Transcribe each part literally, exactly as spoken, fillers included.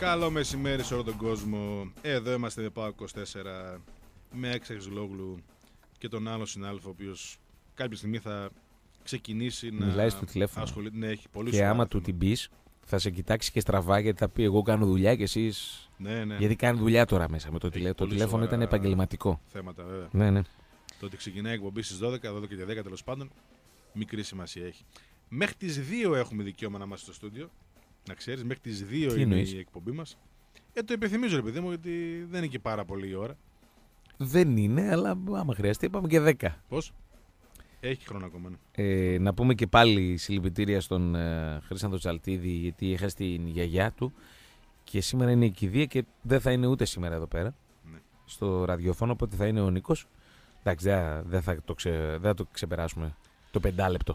Καλό μεσημέρι σε όλο τον κόσμο. Εδώ είμαστε με ΠΑΟΚ είκοσι τέσσερα με Άκη Αξιολόγλου και τον άλλο συνάδελφο, ο οποίος κάποια στιγμή θα ξεκινήσει να μιλάει στο τηλέφωνο. ασχολείται. Ναι, έχει πολύ και άμα του την πεις, θα σε κοιτάξει και στραβά γιατί θα πει: εγώ κάνω δουλειά και εσείς. Ναι, ναι. Γιατί κάνει δουλειά τώρα μέσα με το τηλέφωνο. Το τηλέφωνο ήταν επαγγελματικό. Θέματα, βέβαια. Ναι, ναι. Το ότι ξεκινάει η εκπομπή στις δώδεκα, δώδεκα και δέκα τέλος πάντων, μικρή σημασία έχει. Μέχρι τις δύο έχουμε δικαίωμα να είμαστε στο στούντιο. Να ξέρεις, μέχρι τις δύο Τι είναι εννοείς? η εκπομπή μας. Ε, το επιθυμίζω, ρε παιδί μου, γιατί δεν είναι και πάρα πολύ η ώρα. Δεν είναι, αλλά άμα χρειαστεί, είπαμε και δέκα. Πώς? Έχει χρόνο ακόμα. Ναι. Ε, να πούμε και πάλι συλληπιτήρια στον ε, Χρήστανθο Τσαλτίδη, γιατί έχασε την γιαγιά του και σήμερα είναι η κηδεία και δεν θα είναι ούτε σήμερα εδώ πέρα Ναι. στο ραδιοφώνο, οπότε θα είναι ο Νίκος. Εντάξει, δεν δε θα, το ξε, δε θα το ξεπεράσουμε το πεντάλεπτο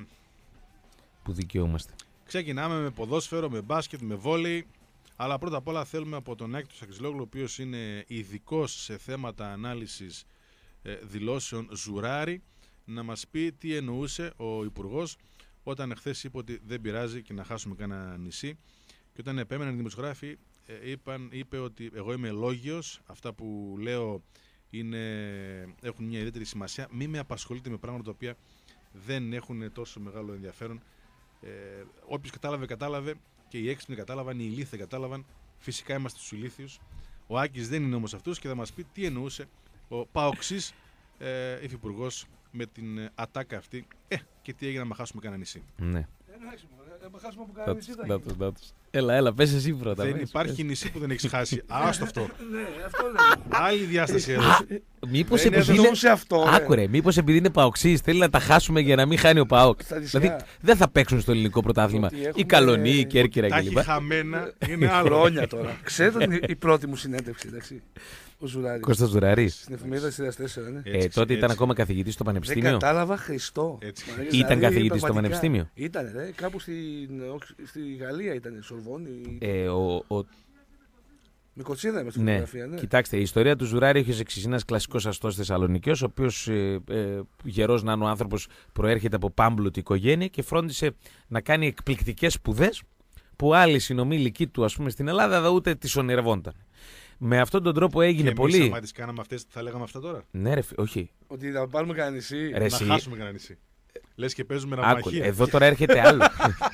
που δικαιούμαστε. Ξεκινάμε με ποδόσφαιρο, με μπάσκετ, με βόλεϊ. Αλλά πρώτα απ' όλα θέλουμε από τον Άκη Αξιολόγλου, ο οποίος είναι ειδικός σε θέματα ανάλυσης ε, δηλώσεων Ζουράρη, να μας πει τι εννοούσε ο Υπουργός όταν εχθές είπε ότι δεν πειράζει και να χάσουμε κανένα νησί. Και όταν επέμεναν οι δημοσιογράφοι, ε, είπαν, είπε ότι εγώ είμαι λόγιος, αυτά που λέω είναι, έχουν μια ιδιαίτερη σημασία. Μη με απασχολείτε με πράγματα τα οποία δεν έχουν τόσο μεγάλο ενδιαφέρον. Ε, όποιος κατάλαβε, κατάλαβε. Και οι έξυπνοι κατάλαβαν, οι ηλίθιοι κατάλαβαν. Φυσικά είμαστε στους ηλίθιους. Ο Άκης δεν είναι όμως αυτούς και θα μας πει τι εννοούσε ο Παοξής ε, υφυπουργός με την ε, ατάκα αυτή. Ε, και τι έγινε να μα χάσουμε κανένα νησί. Ναι. Εντάξει, να χάσουμε από κανένα νησί θα γίνει. Δάτος, δάτος. Έλα, έλα, πες εσύ πρώτα. Δεν πες, υπάρχει πες. νησί που δεν έχεις χάσει. Άστο αυτό. Ναι, αυτό λέω. Άλλη διάσταση εδώ. Μήπως Δεν επειδή είναι είναι... σε αυτό, ρε. Άκουρε, μήπως επειδή είναι Παοξής θέλει να τα χάσουμε για να μην χάνει ο Παόκ. Στα νησιά. Δηλαδή δεν θα παίξουν στο ελληνικό πρωτάθλημα Ότι η έχουμε- Καλονή, η Κέρκυρα Τα έχει κλπ. χαμένα. Είναι άλλο. Χρόνια τώρα. Ξέρετε την- η πρώτη μου συνέντευξη, εντάξει. Ο Ζουράρης. Κώστας Ζουραρής. Στην εφημερίδα της Σειράς τέσσερα, ναι. Έτσι, Ε, τότε ήταν έτσι. ακόμα καθηγητής στο Δεν Πανεπιστήμιο. κατάλαβα Χριστό. Έτσι. Δηλαδή, Ήταν καθηγητής στο πραγματικά. Πανεπιστήμιο. Ήτανε, ρε. Κάπου στην, στη Γαλλία ήταν, Σορβόνη. Ε, ο, ο, Με κοτσίδα με στη ναι. φωτογραφία, ναι. Κοιτάξτε, η ιστορία του Ζουράρη έχει ως εξής. Είναι ένας κλασικός αστός Θεσσαλονικιός, ο οποίος ε, ε, γερός να είναι ο άνθρωπος, προέρχεται από πάμπλουτη οικογένεια και φρόντισε να κάνει εκπληκτικές σπουδές που άλλοι συνομήλικοι του, ας πούμε, στην Ελλάδα δεν ούτε τις ονειρευόνταν. Με αυτόν τον τρόπο έγινε Και πολύ. εμείς άμα τις κάναμε αυτές, θα λέγαμε αυτά τώρα. Ναι, ρε, φι- όχι. Ότι να πάρουμε κανένα νησί. Ρε, Να εσύ, χάσουμε κανένα νησί. Λες και παίζουμε άκου, ναυμαχία. εδώ τώρα έρχεται άλλο.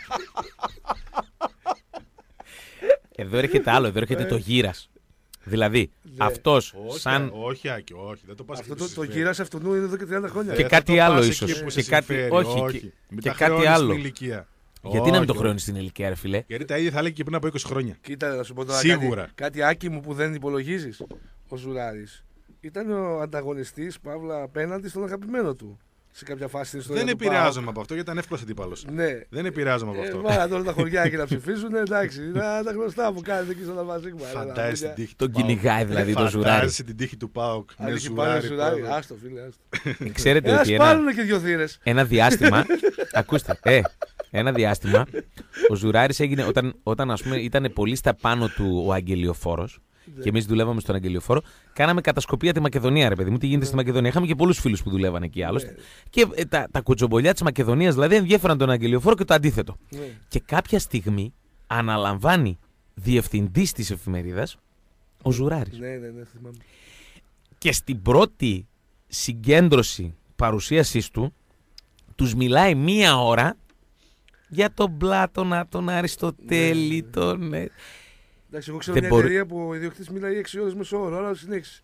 Εδώ έρχεται άλλο, εδώ έρχεται το γύρας. Δηλαδή, αυτός Όχι, σαν. όχι, Άκη, όχι. Δεν το πας Αυτό εκεί το, που το συμφέρει. γύρας αυτού είναι εδώ και τριάντα χρόνια. Και Ε, κάτι θα το άλλο πας ίσως. εκεί που Και σε κάτι- συμφέρει, όχι, όχι. και- Μην και τα κάτι χρεώνεις άλλο. στην ηλικία. Γιατί να μην το Όχι, χρεώνει στην ηλικία, ρε φιλέ. Γιατί τα ίδια θα λέει και πριν από είκοσι χρόνια. Κοίτα, να σου πω τώρα Σίγουρα. κάτι, κάτι άκη μου που δεν υπολογίζει. Ο Ζουράρης ήταν ο ανταγωνιστής Παύλα απέναντι στον αγαπημένο του. Σε κάποια φάση στην ιστορία. Δεν του επηρεάζομαι από αυτό γιατί ήταν εύκολο αντίπαλο. ΠΑΟΚ. Ναι. Δεν επηρεάζομαι από Ε, αυτό. Βάλα τώρα τα χωριά εκεί να ψηφίσουν, εντάξει. Να τα γνωστά που κάνετε εκεί στον Αλμαζίγμα. Φαντάζεσαι την τύχη Τον του ΠΑΟΚ. κυνηγάει δηλαδή το Ζουράρι. Φαντάζεσαι την τύχη του ΠΑΟΚ. Με Αν εκεί πάλι Ζουράρι. Ζουράρι. πρόεδρο. Άστο, φίλε, άστο. Ξέρετε Ε, ότι ας ένα, πάρουν και δύο θύρες. ένα διάστημα. Ακούστε, ε, ένα διάστημα ο Ζουράρης έγινε όταν, όταν ας πούμε ήταν πολύ στα πάνω του ο Αγγελιοφόρος. Και εμείς δουλεύαμε στον Αγγελιοφόρο. Κάναμε κατασκοπία τη Μακεδονία, ρε παιδί μου. Τι γίνεται στη Μακεδονία. Είχαμε και πολλούς φίλους που δουλεύαν εκεί άλλωστε. Και ε, τα, τα κοτζομπολιά της Μακεδονίας δηλαδή ενδιέφεραν τον Αγγελιοφόρο και το αντίθετο. Ναι. Και κάποια στιγμή αναλαμβάνει διευθυντής της εφημερίδας ο Ζουράρης. Ναι, ναι, ναι, θυμάμαι. Και στην πρώτη συγκέντρωση παρουσίασής του τους μιλάει μία ώρα για τον Πλάτωνα, τον Αριστοτέλη, τον... ε, Εντάξει, εγώ ξέρω Δεν μια μπορεί- εταιρεία που ο ιδιοκτήτης μιλάει έξι ώρες μέσω όρο, αλλά συνέχισε.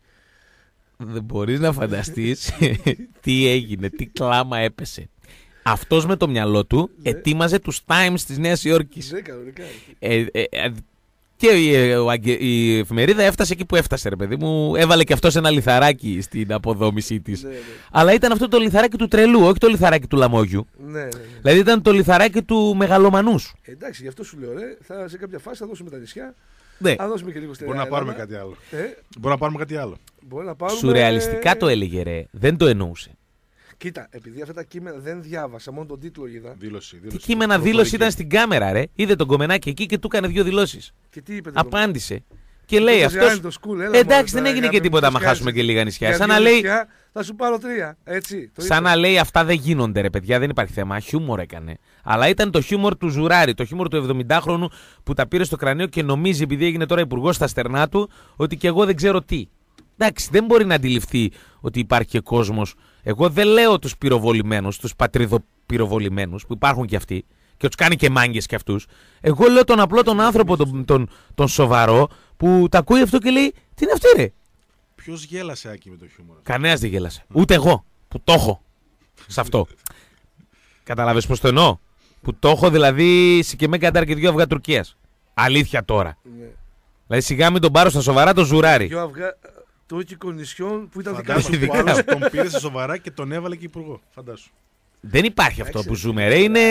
Δεν μπορείς να φανταστείς τι έγινε, τι κλάμα έπεσε. Αυτός με το μυαλό του ετοίμαζε τους Times της Νέας Υόρκης. Ναι, κανονικά. Ε, ε, ε, και η, ε, ο Αγγε- η εφημερίδα έφτασε εκεί που έφτασε, ρε παιδί μου. Έβαλε και αυτός ένα λιθαράκι στην αποδόμησή της. Ναι, ναι. Αλλά ήταν αυτό το λιθαράκι του τρελού, όχι το λιθαράκι του λαμόγιου. Ναι, ναι, ναι. Δηλαδή ήταν το λιθαράκι του μεγαλομανούς. Εντάξει, γι' αυτό σου λέω, ρε, θα, σε κάποια φάση θα δώσουμε τα νησιά. Ναι. Θα δώσουμε και λίγο στερεά. Μπορεί να πάρουμε Ελλάδα. κάτι άλλο. Ε, Μπορεί να πάρουμε κάτι άλλο. μπορεί να πάρουμε... Σουρεαλιστικά το έλεγε, ρε. Δεν το εννοούσε. Κοίτα, επειδή αυτά τα κείμενα δεν διάβασα, μόνο τον τίτλο είδα. Δήλωση. Τι δήλωση. κείμενα Προφορική. δήλωση ήταν στην κάμερα, ρε. Είδε τον κομμενάκι εκεί και του έκανε δύο δηλώσεις. Και τι είπε το Απάντησε. και λέει αυτό. αυτός. Εντάξει, δεν έγινε και τίποτα άμα χάσουμε και λίγα νησιά. Σαν να λέει. Θα σου πάρω τρία. Έτσι, το σαν να λέει αυτά δεν γίνονται, ρε παιδιά, δεν υπάρχει θέμα. Χιούμορ έκανε. Αλλά ήταν το χιούμορ του Ζουράρη, το χιούμορ του εβδομηντάχρονου που τα πήρε στο κρανίο και νομίζει, επειδή έγινε τώρα υπουργός στα στερνά του, ότι και εγώ δεν ξέρω τι. Εντάξει, δεν μπορεί να αντιληφθεί ότι υπάρχει και κόσμος. Εγώ δεν λέω τους πυροβολημένους, τους πατριδοπυροβολημένους που υπάρχουν και αυτοί και τους κάνει και μάγκες και αυτούς. Εγώ λέω τον απλό τον άνθρωπο, τον, τον, τον σοβαρό, που τα ακούει αυτό και λέει τι είναι αυτή, ρε. Ποιος γέλασε, Άκη, με το χιούμορ? Κανένας δεν γέλασε. Ούτε εγώ που το έχω σε αυτό. Καταλάβες πώς το εννοώ? Που το έχω δηλαδή και με κατάρ και δυο αυγά Τουρκίας. Αλήθεια τώρα. Ναι. Δηλαδή σιγά μην τον πάρω στα σοβαρά το Ζουράρι. Δυο αυγά τουρκικών νησιών που ήταν δικά Φαντάσου, μας. ο άλλος τον πήρε στα σοβαρά και τον έβαλε και υπουργό. Φαντάσου. Δεν υπάρχει αυτό που ζούμε, ρε. Είναι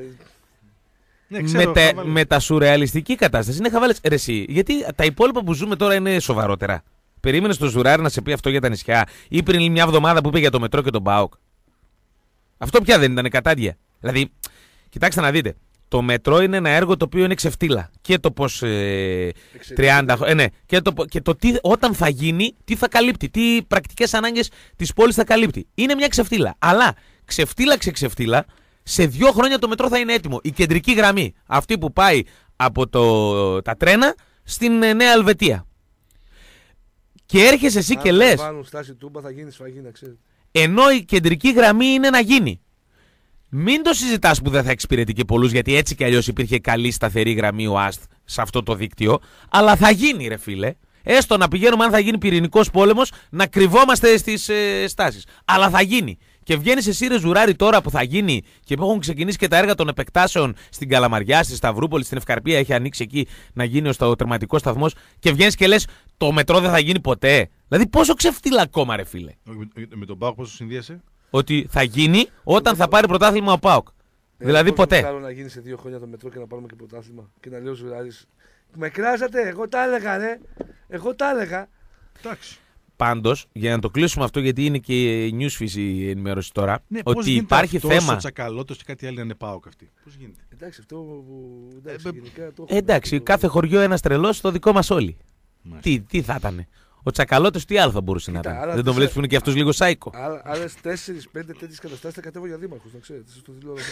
Ναι, ξέρω, μετα... χαβάλες. μετασουρεαλιστική κατάσταση. Είναι χαβάλες. Ρε εσύ, γιατί τα υπόλοιπα που ζούμε τώρα είναι σοβαρότερα. Περίμενε το Ζουράρι να σε πει αυτό για τα νησιά ή πριν μια εβδομάδα που είπε για το μετρό και τον ΠΑΟΚ? Αυτό πια δεν ήταν κατάντια. Δηλαδή, κοιτάξτε να δείτε. Το μετρό είναι ένα έργο το οποίο είναι ξεφτύλα. Και το πώς. Ε, τριάντα, ε, ναι, και το, και το τι, όταν θα γίνει, τι θα καλύπτει, τι πρακτικές ανάγκες της πόλης θα καλύπτει. Είναι μια ξεφτύλα. Αλλά ξεφτύλα ξεξεφτύλα, σε δύο χρόνια το μετρό θα είναι έτοιμο. Η κεντρική γραμμή, αυτή που πάει από το, τα τρένα στην ε, Νέα Ελβετία. Και έρχεσαι εσύ Αν και λες. βάλουν στάση τούμπα θα γίνει σφαγή, να ξέρετε. Ενώ η κεντρική γραμμή είναι να γίνει. Μην το συζητάς που δεν θα εξυπηρετεί και πολλούς, γιατί έτσι κι αλλιώς υπήρχε καλή σταθερή γραμμή ο ΑΣΤ σε αυτό το δίκτυο. Αλλά θα γίνει, ρε φίλε. Έστω να πηγαίνουμε, αν θα γίνει πυρηνικός πόλεμος, να κρυβόμαστε στις ε, στάσεις. Αλλά θα γίνει. Και βγαίνεις εσύ, ρε Ζουράρι, τώρα που θα γίνει και που έχουν ξεκινήσει και τα έργα των επεκτάσεων στην Καλαμαριά, στη Σταυρούπολη, στην Ευκαρπία, έχει ανοίξει εκεί να γίνει ο τερματικός σταθμός. Και βγαίνεις και λες το μετρό δεν θα γίνει ποτέ. Δηλαδή, πόσο ξεφτύλα ακόμα, ρε φίλε. Με τον ΠΑΟΚ πόσο συνδύασε? Ότι θα γίνει όταν θα πάρει πρωτάθλημα ο ΠΑΟΚ. Ε, δηλαδή πώς ποτέ. Θέλω να γίνει σε δύο χρόνια το μετρό και να πάρουμε και πρωτάθλημα. Και να λέει ο Ζουράρης, με κράζατε, εγώ τα έλεγα, ρε. Εγώ τα έλεγα. Εντάξει. Πάντως, για να το κλείσουμε αυτό, γιατί είναι και η newsfeed η ενημέρωση τώρα, Ναι, πώς ότι γίνεται υπάρχει αυτός θέμα. ο Τσακαλώτος και κάτι άλλο να είναι ΠΑΟΚ αυτή? Πώς γίνεται? Εντάξει, αυτό που. Εντάξει, Ε, γενικά το Ε, εντάξει, κάθε χωριό ένας τρελός, το δικό μας όλοι. Μάλιστα. Τι, τι θα ήταν. Ο Τσακαλώτος τι άλλο θα μπορούσε Κοίτα, να ήταν. άλλα Δεν τον τέσσερα- βλέπεις που είναι και αυτός λίγο σάικο. Άλλε τέσσερι πέντε τέτοιε καταστάσει θα κατέβω για δήμαρχο, να ξέρετε. Στο τηλεόραση.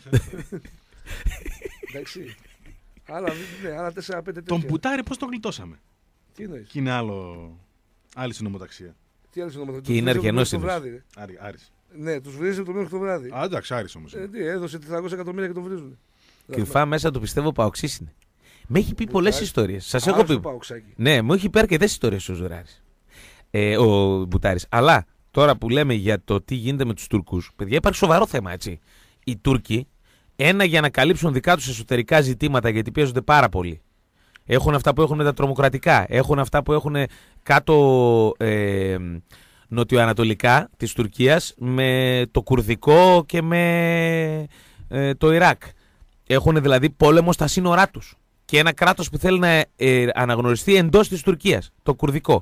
Εντάξει. Άλλα, ναι, άλλα τέσσερα πέντε τέτοια. Τον Πουτάρη πώς τον γλιτώσαμε? Τι εννοείς? Και είναι άλλο. Άλλη συνομοταξία. Τι άλλο συνομιλητή. Και είναι αργενός το είναι. βράδυ. ρε. Άρη, Άρης. Ναι, του βρίζουν το μέχρι το βράδυ. Α, εντάξει, Άρης όμως. Ε, τι, έδωσε τετρακόσια εκατομμύρια και τον βρίζουν. Κρυφά μέσα του πιστεύω παοξής είναι. Με έχει πει Μπουτάρης. πολλές ιστορίες. Σας έχω Άρεσε πει. το Παοξάκι. Ναι, μου έχει πει αρκετές ιστορίες ο Ζουράρης. Ε, ο Μπουτάρης. Αλλά τώρα που λέμε για το τι γίνεται με τους Τούρκους, παιδιά, υπάρχει σοβαρό θέμα, έτσι. Οι Τούρκοι, ένα για να καλύψουν δικά τους εσωτερικά ζητήματα, γιατί πιέζονται πάρα πολύ. Έχουν αυτά που έχουν τα τρομοκρατικά, έχουν αυτά που έχουν κάτω ε, νοτιοανατολικά της Τουρκίας με το κουρδικό και με ε, το Ιράκ. Έχουν δηλαδή πόλεμο στα σύνορά τους. Και ένα κράτος που θέλει να ε, αναγνωριστεί εντός της Τουρκίας, το κουρδικό.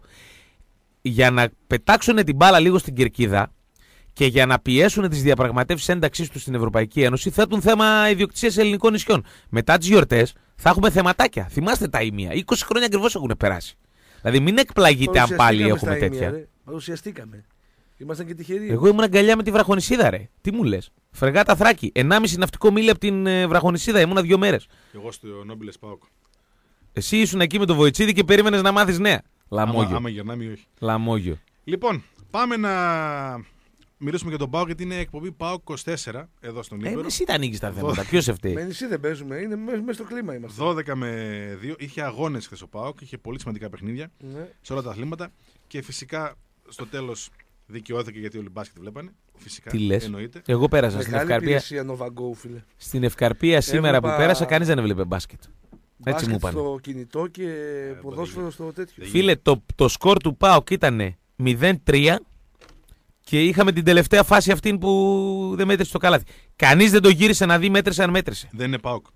Για να πετάξουν την μπάλα λίγο στην κερκίδα και για να πιέσουν τις διαπραγματεύσεις ένταξής τους στην Ευρωπαϊκή Ένωση, θέτουν θέμα ιδιοκτησίας ελληνικών νησιών. Μετά τις γιορτές θα έχουμε θεματάκια. Θυμάστε τα ήμια. είκοσι χρόνια ακριβώς έχουν περάσει. Δηλαδή μην εκπλαγείτε αν πάλι έχουμε στα τέτοια. ήμια, ρε. Παρουσιαστήκαμε. Ήμασταν και τυχεροί. Εγώ ήμουν αγκαλιά με τη Βραχονησίδα, ρε. Τι μου λες? Φρεγάτα Θράκη. ενάμιση ναυτικό μίλι από την ε, Βραχονησίδα. Ήμουνα δύο μέρες. Εγώ στο Νόμπιλες ΠΑΟΚ. Εσύ ήσουν εκεί με το Βοητσίδη και περίμενες να μάθεις νέα. Λαμόγιο. Άμα, άμα γερνάμε ή όχι. Λαμόγιο. Λοιπόν, πάμε να μιλήσουμε για τον ΠΑΟΚ, γιατί είναι εκπομπή ΠΑΟΚ είκοσι τέσσερα εδώ στον Ε, Ήπειρο. εσύ τα ανοίγεις τα θέματα. Δώδεκα. Ποιος σε φταίει? Με νησί δεν παίζουμε, είναι μέσα μέσα στο κλίμα είμαστε. δώδεκα με δύο. Είχε αγώνες χθες ο ΠΑΟΚ, είχε πολύ σημαντικά παιχνίδια Ναι. σε όλα τα αθλήματα και φυσικά στο τέλος δικαιώθηκε γιατί όλοι μπάσκετ βλέπανε. Φυσικά. Τι λες? Εννοείται. Εγώ πέρασα στην Μεγάλη Ευκαρπία. υπηρεσία Nova Go, φίλε. Στην Ευκαρπία σήμερα Έβλεπα- που πέρασα, κανείς δεν έβλεπε μπάσκετ. Έτσι μου Μπάσκετ είπανε. στο κινητό και ποδόσφαιρο στο τέτοιο. δεν Φίλε, το, το σκορ του ΠΑΟΚ ήταν μηδέν τρία και είχαμε την τελευταία φάση αυτή που δεν μέτρησε το καλάθι. Κανείς δεν το γύρισε να δει μέτρησε αν μέτρησε. Δεν είναι ΠΑΟΚ.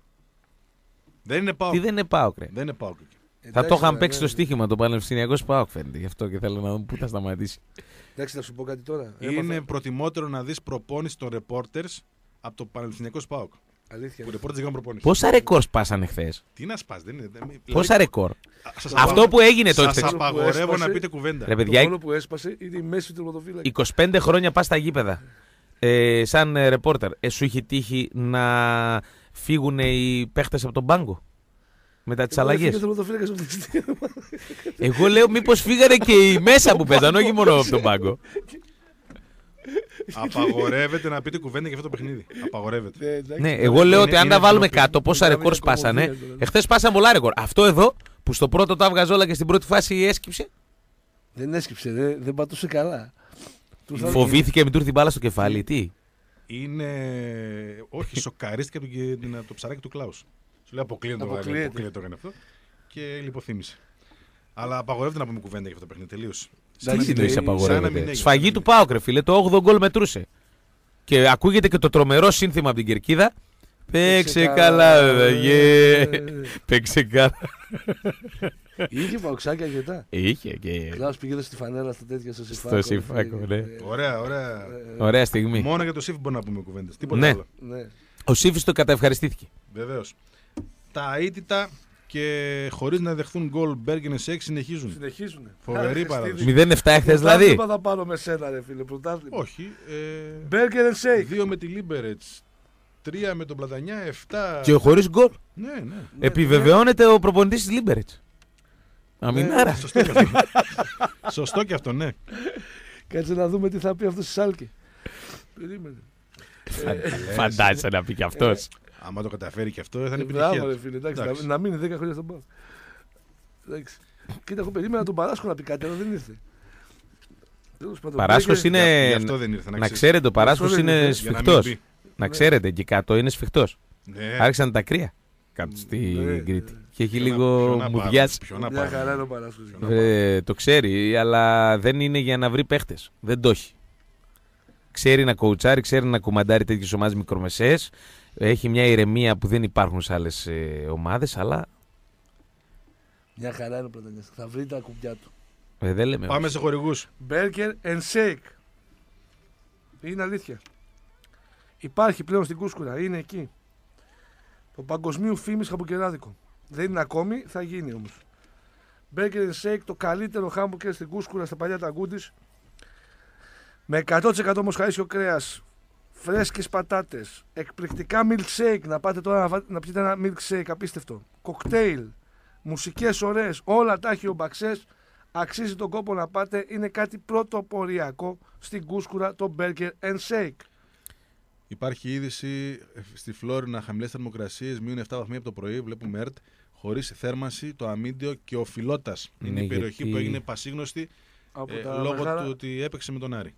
Δεν είναι ΠΑΟΚ. Τι δεν είναι ΠΑΟΚ, ρε. Δεν είναι ΠΑΟΚ. Θα το είχαν παίξει στο στοίχημα το Πανεπιστημιακός ΠΑΟΚ, φαίνεται. Γι' αυτό και θέλω να δω πού θα σταματήσει. Εντάξει, θα σου πω κάτι τώρα. Είναι Έμαθα- προτιμότερο να δεις προπόνηση των reporters από το Πανεπιστημιακό ΠΑΟΚ. Αλήθεια. Που reporters δεν κάνουν προπόνηση. Πόσα ρεκόρ σπάσανε χθες? Τι να σπάς, δεν είναι. δεν- Πόσα δηλαδή, ρεκόρ? Αυτό που έγινε το Σας απαγορεύω να πείτε κουβέντα. Ρε Το παιδιά, μόνο που έσπασε είναι η μέση του τερματοφύλακα. είκοσι πέντε χρόνια πας στα γήπεδα. Ε, σαν ε, ρεπόρτερ, ε, σου είχε τύχει να φύγουν οι παίχτες από τον πάγκο μετά τις αλλαγές? Εγώ λέω μήπως φύγανε και οι μέσα που παίζαν, όχι μόνο από τον πάγκο. Απαγορεύεται να πείτε κουβέντα για αυτό το παιχνίδι. Απαγορεύεται. Ναι, εγώ λέω ότι αν είναι τα βάλουμε ντροπή. κάτω, πόσα Είναι ρεκόρ μια σπάσανε. κομμωδία, δηλαδή. Εχθές σπάσαν πολλά ρεκόρ. Αυτό εδώ που στο πρώτο τα έβγαζε όλα και στην πρώτη φάση έσκυψε. Δεν έσκυψε, δεν, δεν πατούσε καλά. Του θα- Φοβήθηκε μην του έρθει μπάλα στο κεφάλι. Τι. Είναι. Όχι, σοκαρίστηκε από το- την- το ψαράκι του Κλάους. Σου λέει αποκλείεται το Αποκλείεται. αποκλείεται το έκανε αυτό. Και λιποθύμησε. Αλλά απαγορεύεται να πούμε κουβέντα για αυτό το παιχνίδι. Τελείωσε. Τι Εντάξει, εννοείς σαν να μην απαγορεύεται? έγινε. Σφαγή του ΠΑΟΚ, ρε φίλε. Το όγδοο γκολ μετρούσε. Και ακούγεται και το τρομερό σύνθημα από την κερκίδα. Παίξε καλά, βέβαια. Παίξε καλά. Είχε παοξάκια αρκετά. Είχε και. Κλάους πήγαινε στη φανέλα στα τέτοια στο Συμφάκο. Στο Συμφάκο, ναι. Ωραία, ωραία. Ωραία στιγμή. Μόνο για το Σίφ μπορούμε να πούμε κουβέντες. Τίποτα Ναι. άλλο. Ναι. Ο Σύφης το καταευχαριστήθηκε. Βεβαίως. Τα αίτητα και χωρίς να δεχθούν γκολ Μπέργκεν Σέξ συνεχίζουν. Συνεχίζουν. Φοβερή παράδοση. μηδέν επτά εχθές δηλαδή. Πρωτάθλημα θα πάρω με σένα, ρε φίλε. Πρωτάθλημα. Όχι. Ε, Μπέργκερ and Shake. δύο με τη Λίμπερετς. Τρία με τον Πλατανιά. Εφτά. Και χωρίς γκολ. Ναι, ναι. Επιβεβαιώνεται ο προπονητής της Λίμπερετς. Αμινάρα. Σωστό και αυτό. Σωστό και αυτό, ναι. Κάτσε να δούμε τι θα πει αυτό στη Σάλκη. Περίμενε. Φαντάζεσαι να πει κι αυτός. Άμα το καταφέρει και αυτό θα είναι Ε, Μπράβο, επιτυχία. ρε του. φίλε. Εντάξει, Εντάξει. να, να μείνει δέκα χρόνια στον Πάο. Εντάξει. Κοίτα, εγώ περίμενα τον Παράσκο να πει κάτι, αλλά δεν ήρθε. Τέλος πάντων, Παράσκος Μπέργκερ- είναι. Γι' αυτό δεν ήρθε, να Να ξέρεις. ξέρετε, ο Παράσκος Αυτό δεν είναι είναι, Για να μην σφιχτός. πει. Να ξέρετε, εκεί κάτω είναι σφιχτός. Ναι. Άρχισαν τα κρύα κάτω στην Ναι, Κρήτη. ναι. Και έχει Ποιο να- λίγο ποιο να μουδιάσει. πάρουμε, ποιο να Μια χαρά είναι πάρουμε. ο Παράσκος. Ποιο να Ε, το ξέρει, αλλά δεν είναι για να βρει παίχτες. Δεν το έχει. Ξέρει να κοουτσάρει, ξέρει να κουμαντάρει τέτοιες ομάδες μικρομεσαίες. Έχει μια ηρεμία που δεν υπάρχουν σε άλλες ε, ομάδες, αλλά Μια χαρά είναι ο Πρωτανιάς. Θα βρει τα κουμπιά του. ε, δεν λέμε. Πάμε σε χορηγούς. Burger and Shake. Είναι αλήθεια. Υπάρχει πλέον στην Κούσκουρα. Είναι εκεί. Το παγκοσμίου φήμης χαμπουκεράδικο. Δεν είναι ακόμη, θα γίνει όμως. Burger and Shake, το καλύτερο χάμπουκερ στην Κούσκουρα στα παλιά ταγκούντις. Με εκατό τοις εκατό μοσχαρίσιο κρέας, φρέσκες πατάτες, εκπληκτικά milkshake. Να πάτε τώρα να, φάτε- να πιείτε ένα milkshake απίστευτο. Κοκτέιλ, μουσικές ωραίες, όλα τα έχει ο Μπαξές. Αξίζει τον κόπο να πάτε. Είναι κάτι πρωτοποριακό στην Κούσκουρα, το Burger and Shake. Υπάρχει είδηση ε, στη Φλόρινα, χαμηλές θερμοκρασίες, μείον επτά βαθμοί από το πρωί. Βλέπουμε ΕΡΤ, χωρίς θέρμανση, το Αμίντιο και ο Φιλότας. Ναι, Είναι η περιοχή γιατί- που έγινε πασίγνωστη Από ε, τα λόγω μεγάλα- του ότι έπαιξε με τον Άρη.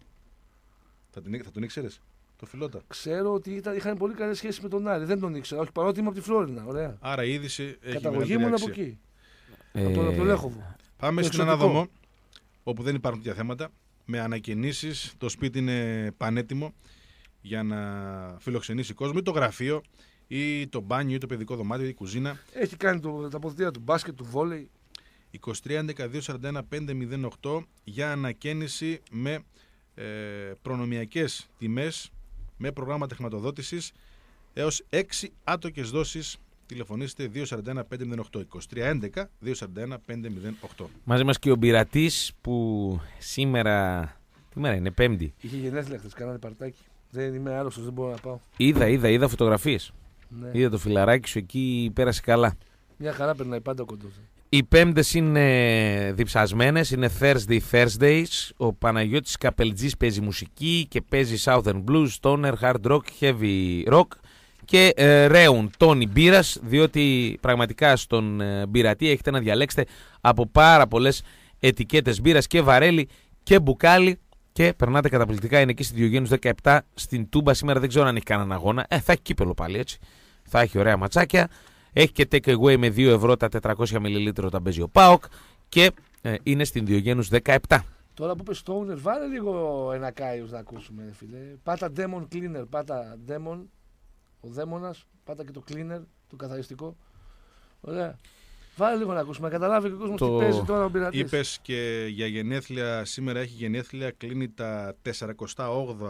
Θα, την, θα τον ήξερες, το Φιλότα. Ξέρω ότι ήταν, είχαν πολύ καλές σχέσεις με τον Άρη. Δεν τον ήξερα. Όχι, παρότι είμαι από τη Φλόρινα. Ωραία. Άρα η είδηση έχει Καταγωγή μεγαλύτερη μου είναι αξία. από εκεί. Ε, Από, τον, από τον Λέχοβο. Πάμε Το στην εξωτικό. Αναδομό, όπου δεν υπάρχουν τέτοια θέματα. Με ανακαινήσεις, το σπίτι είναι πανέτοιμο για να φιλοξενήσει κόσμο, ή το γραφείο, ή το μπάνιο, ή το παιδικό δωμάτιο, ή η κουζίνα. Έχει κάνει το, τα αποδητήρια του μπάσκετ, του βόλεϊ. είκοσι τρία έντεκα δύο σαράντα ένα πέντε μηδέν οκτώ για ανακαίνιση με ε, προνομιακές τιμές, με προγράμματα χρηματοδότησης έως έξι άτοκες δόσεις. Τηλεφωνήστε δύο σαράντα ένα πέντε μηδέν οκτώ, είκοσι τρία έντεκα δύο σαράντα ένα πέντε μηδέν οκτώ. Μαζί μας και ο Μπειρατής που σήμερα. Τι μέρα είναι, Πέμπτη. Είχε γενέθλια χθες, κάνανε παρτάκι. Δεν είμαι άρρωστος, δεν μπορώ να πάω. Είδα, είδα, είδα φωτογραφίες. Ναι. Είδα το φιλαράκι σου εκεί, πέρασε καλά. Μια χαρά περνάει πάντα ο κοντός. Οι πέμπτες είναι διψασμένες, είναι Thursday Thursdays. Ο Παναγιώτης Καπελτζής παίζει μουσική και παίζει Southern Blues, Stoner, Hard Rock, Heavy Rock και ε, ρέουν τόνι μπύρας, διότι πραγματικά στον ε, μπειρατή έχετε να διαλέξετε από πάρα πολλές ετικέτες μπύρας και βαρέλι και μπουκάλι και περνάτε καταπληκτικά. Είναι εκεί στη Διογένους δεκαεπτά στην Τούμπα. Σήμερα δεν ξέρω αν έχει κανέναν αγώνα. Ε, θα έχει κύπελο πάλι έτσι. Θα έχει ωραία ματσάκια. Έχει και take away με δύο ευρώ τα τετρακόσια μιλιλίτρα όταν παίζει ο ΠΑΟΚ και ε, είναι στην Διογένους δεκαεπτά. Τώρα που είπε Stoner, βάλε λίγο ένα κάιος να ακούσουμε, φίλε. Πάτα Demon Cleaner, πάτα Demon, ο δαίμονας, πάτα και το Cleaner, το καθαριστικό. Ωραία. Βάλε λίγο να ακούσουμε, να καταλάβει και ο κόσμος Το- τι παίζει τώρα ο πειρατής. Είπες και για γενέθλια, σήμερα έχει γενέθλια, κλείνει τα σαράντα όγδοα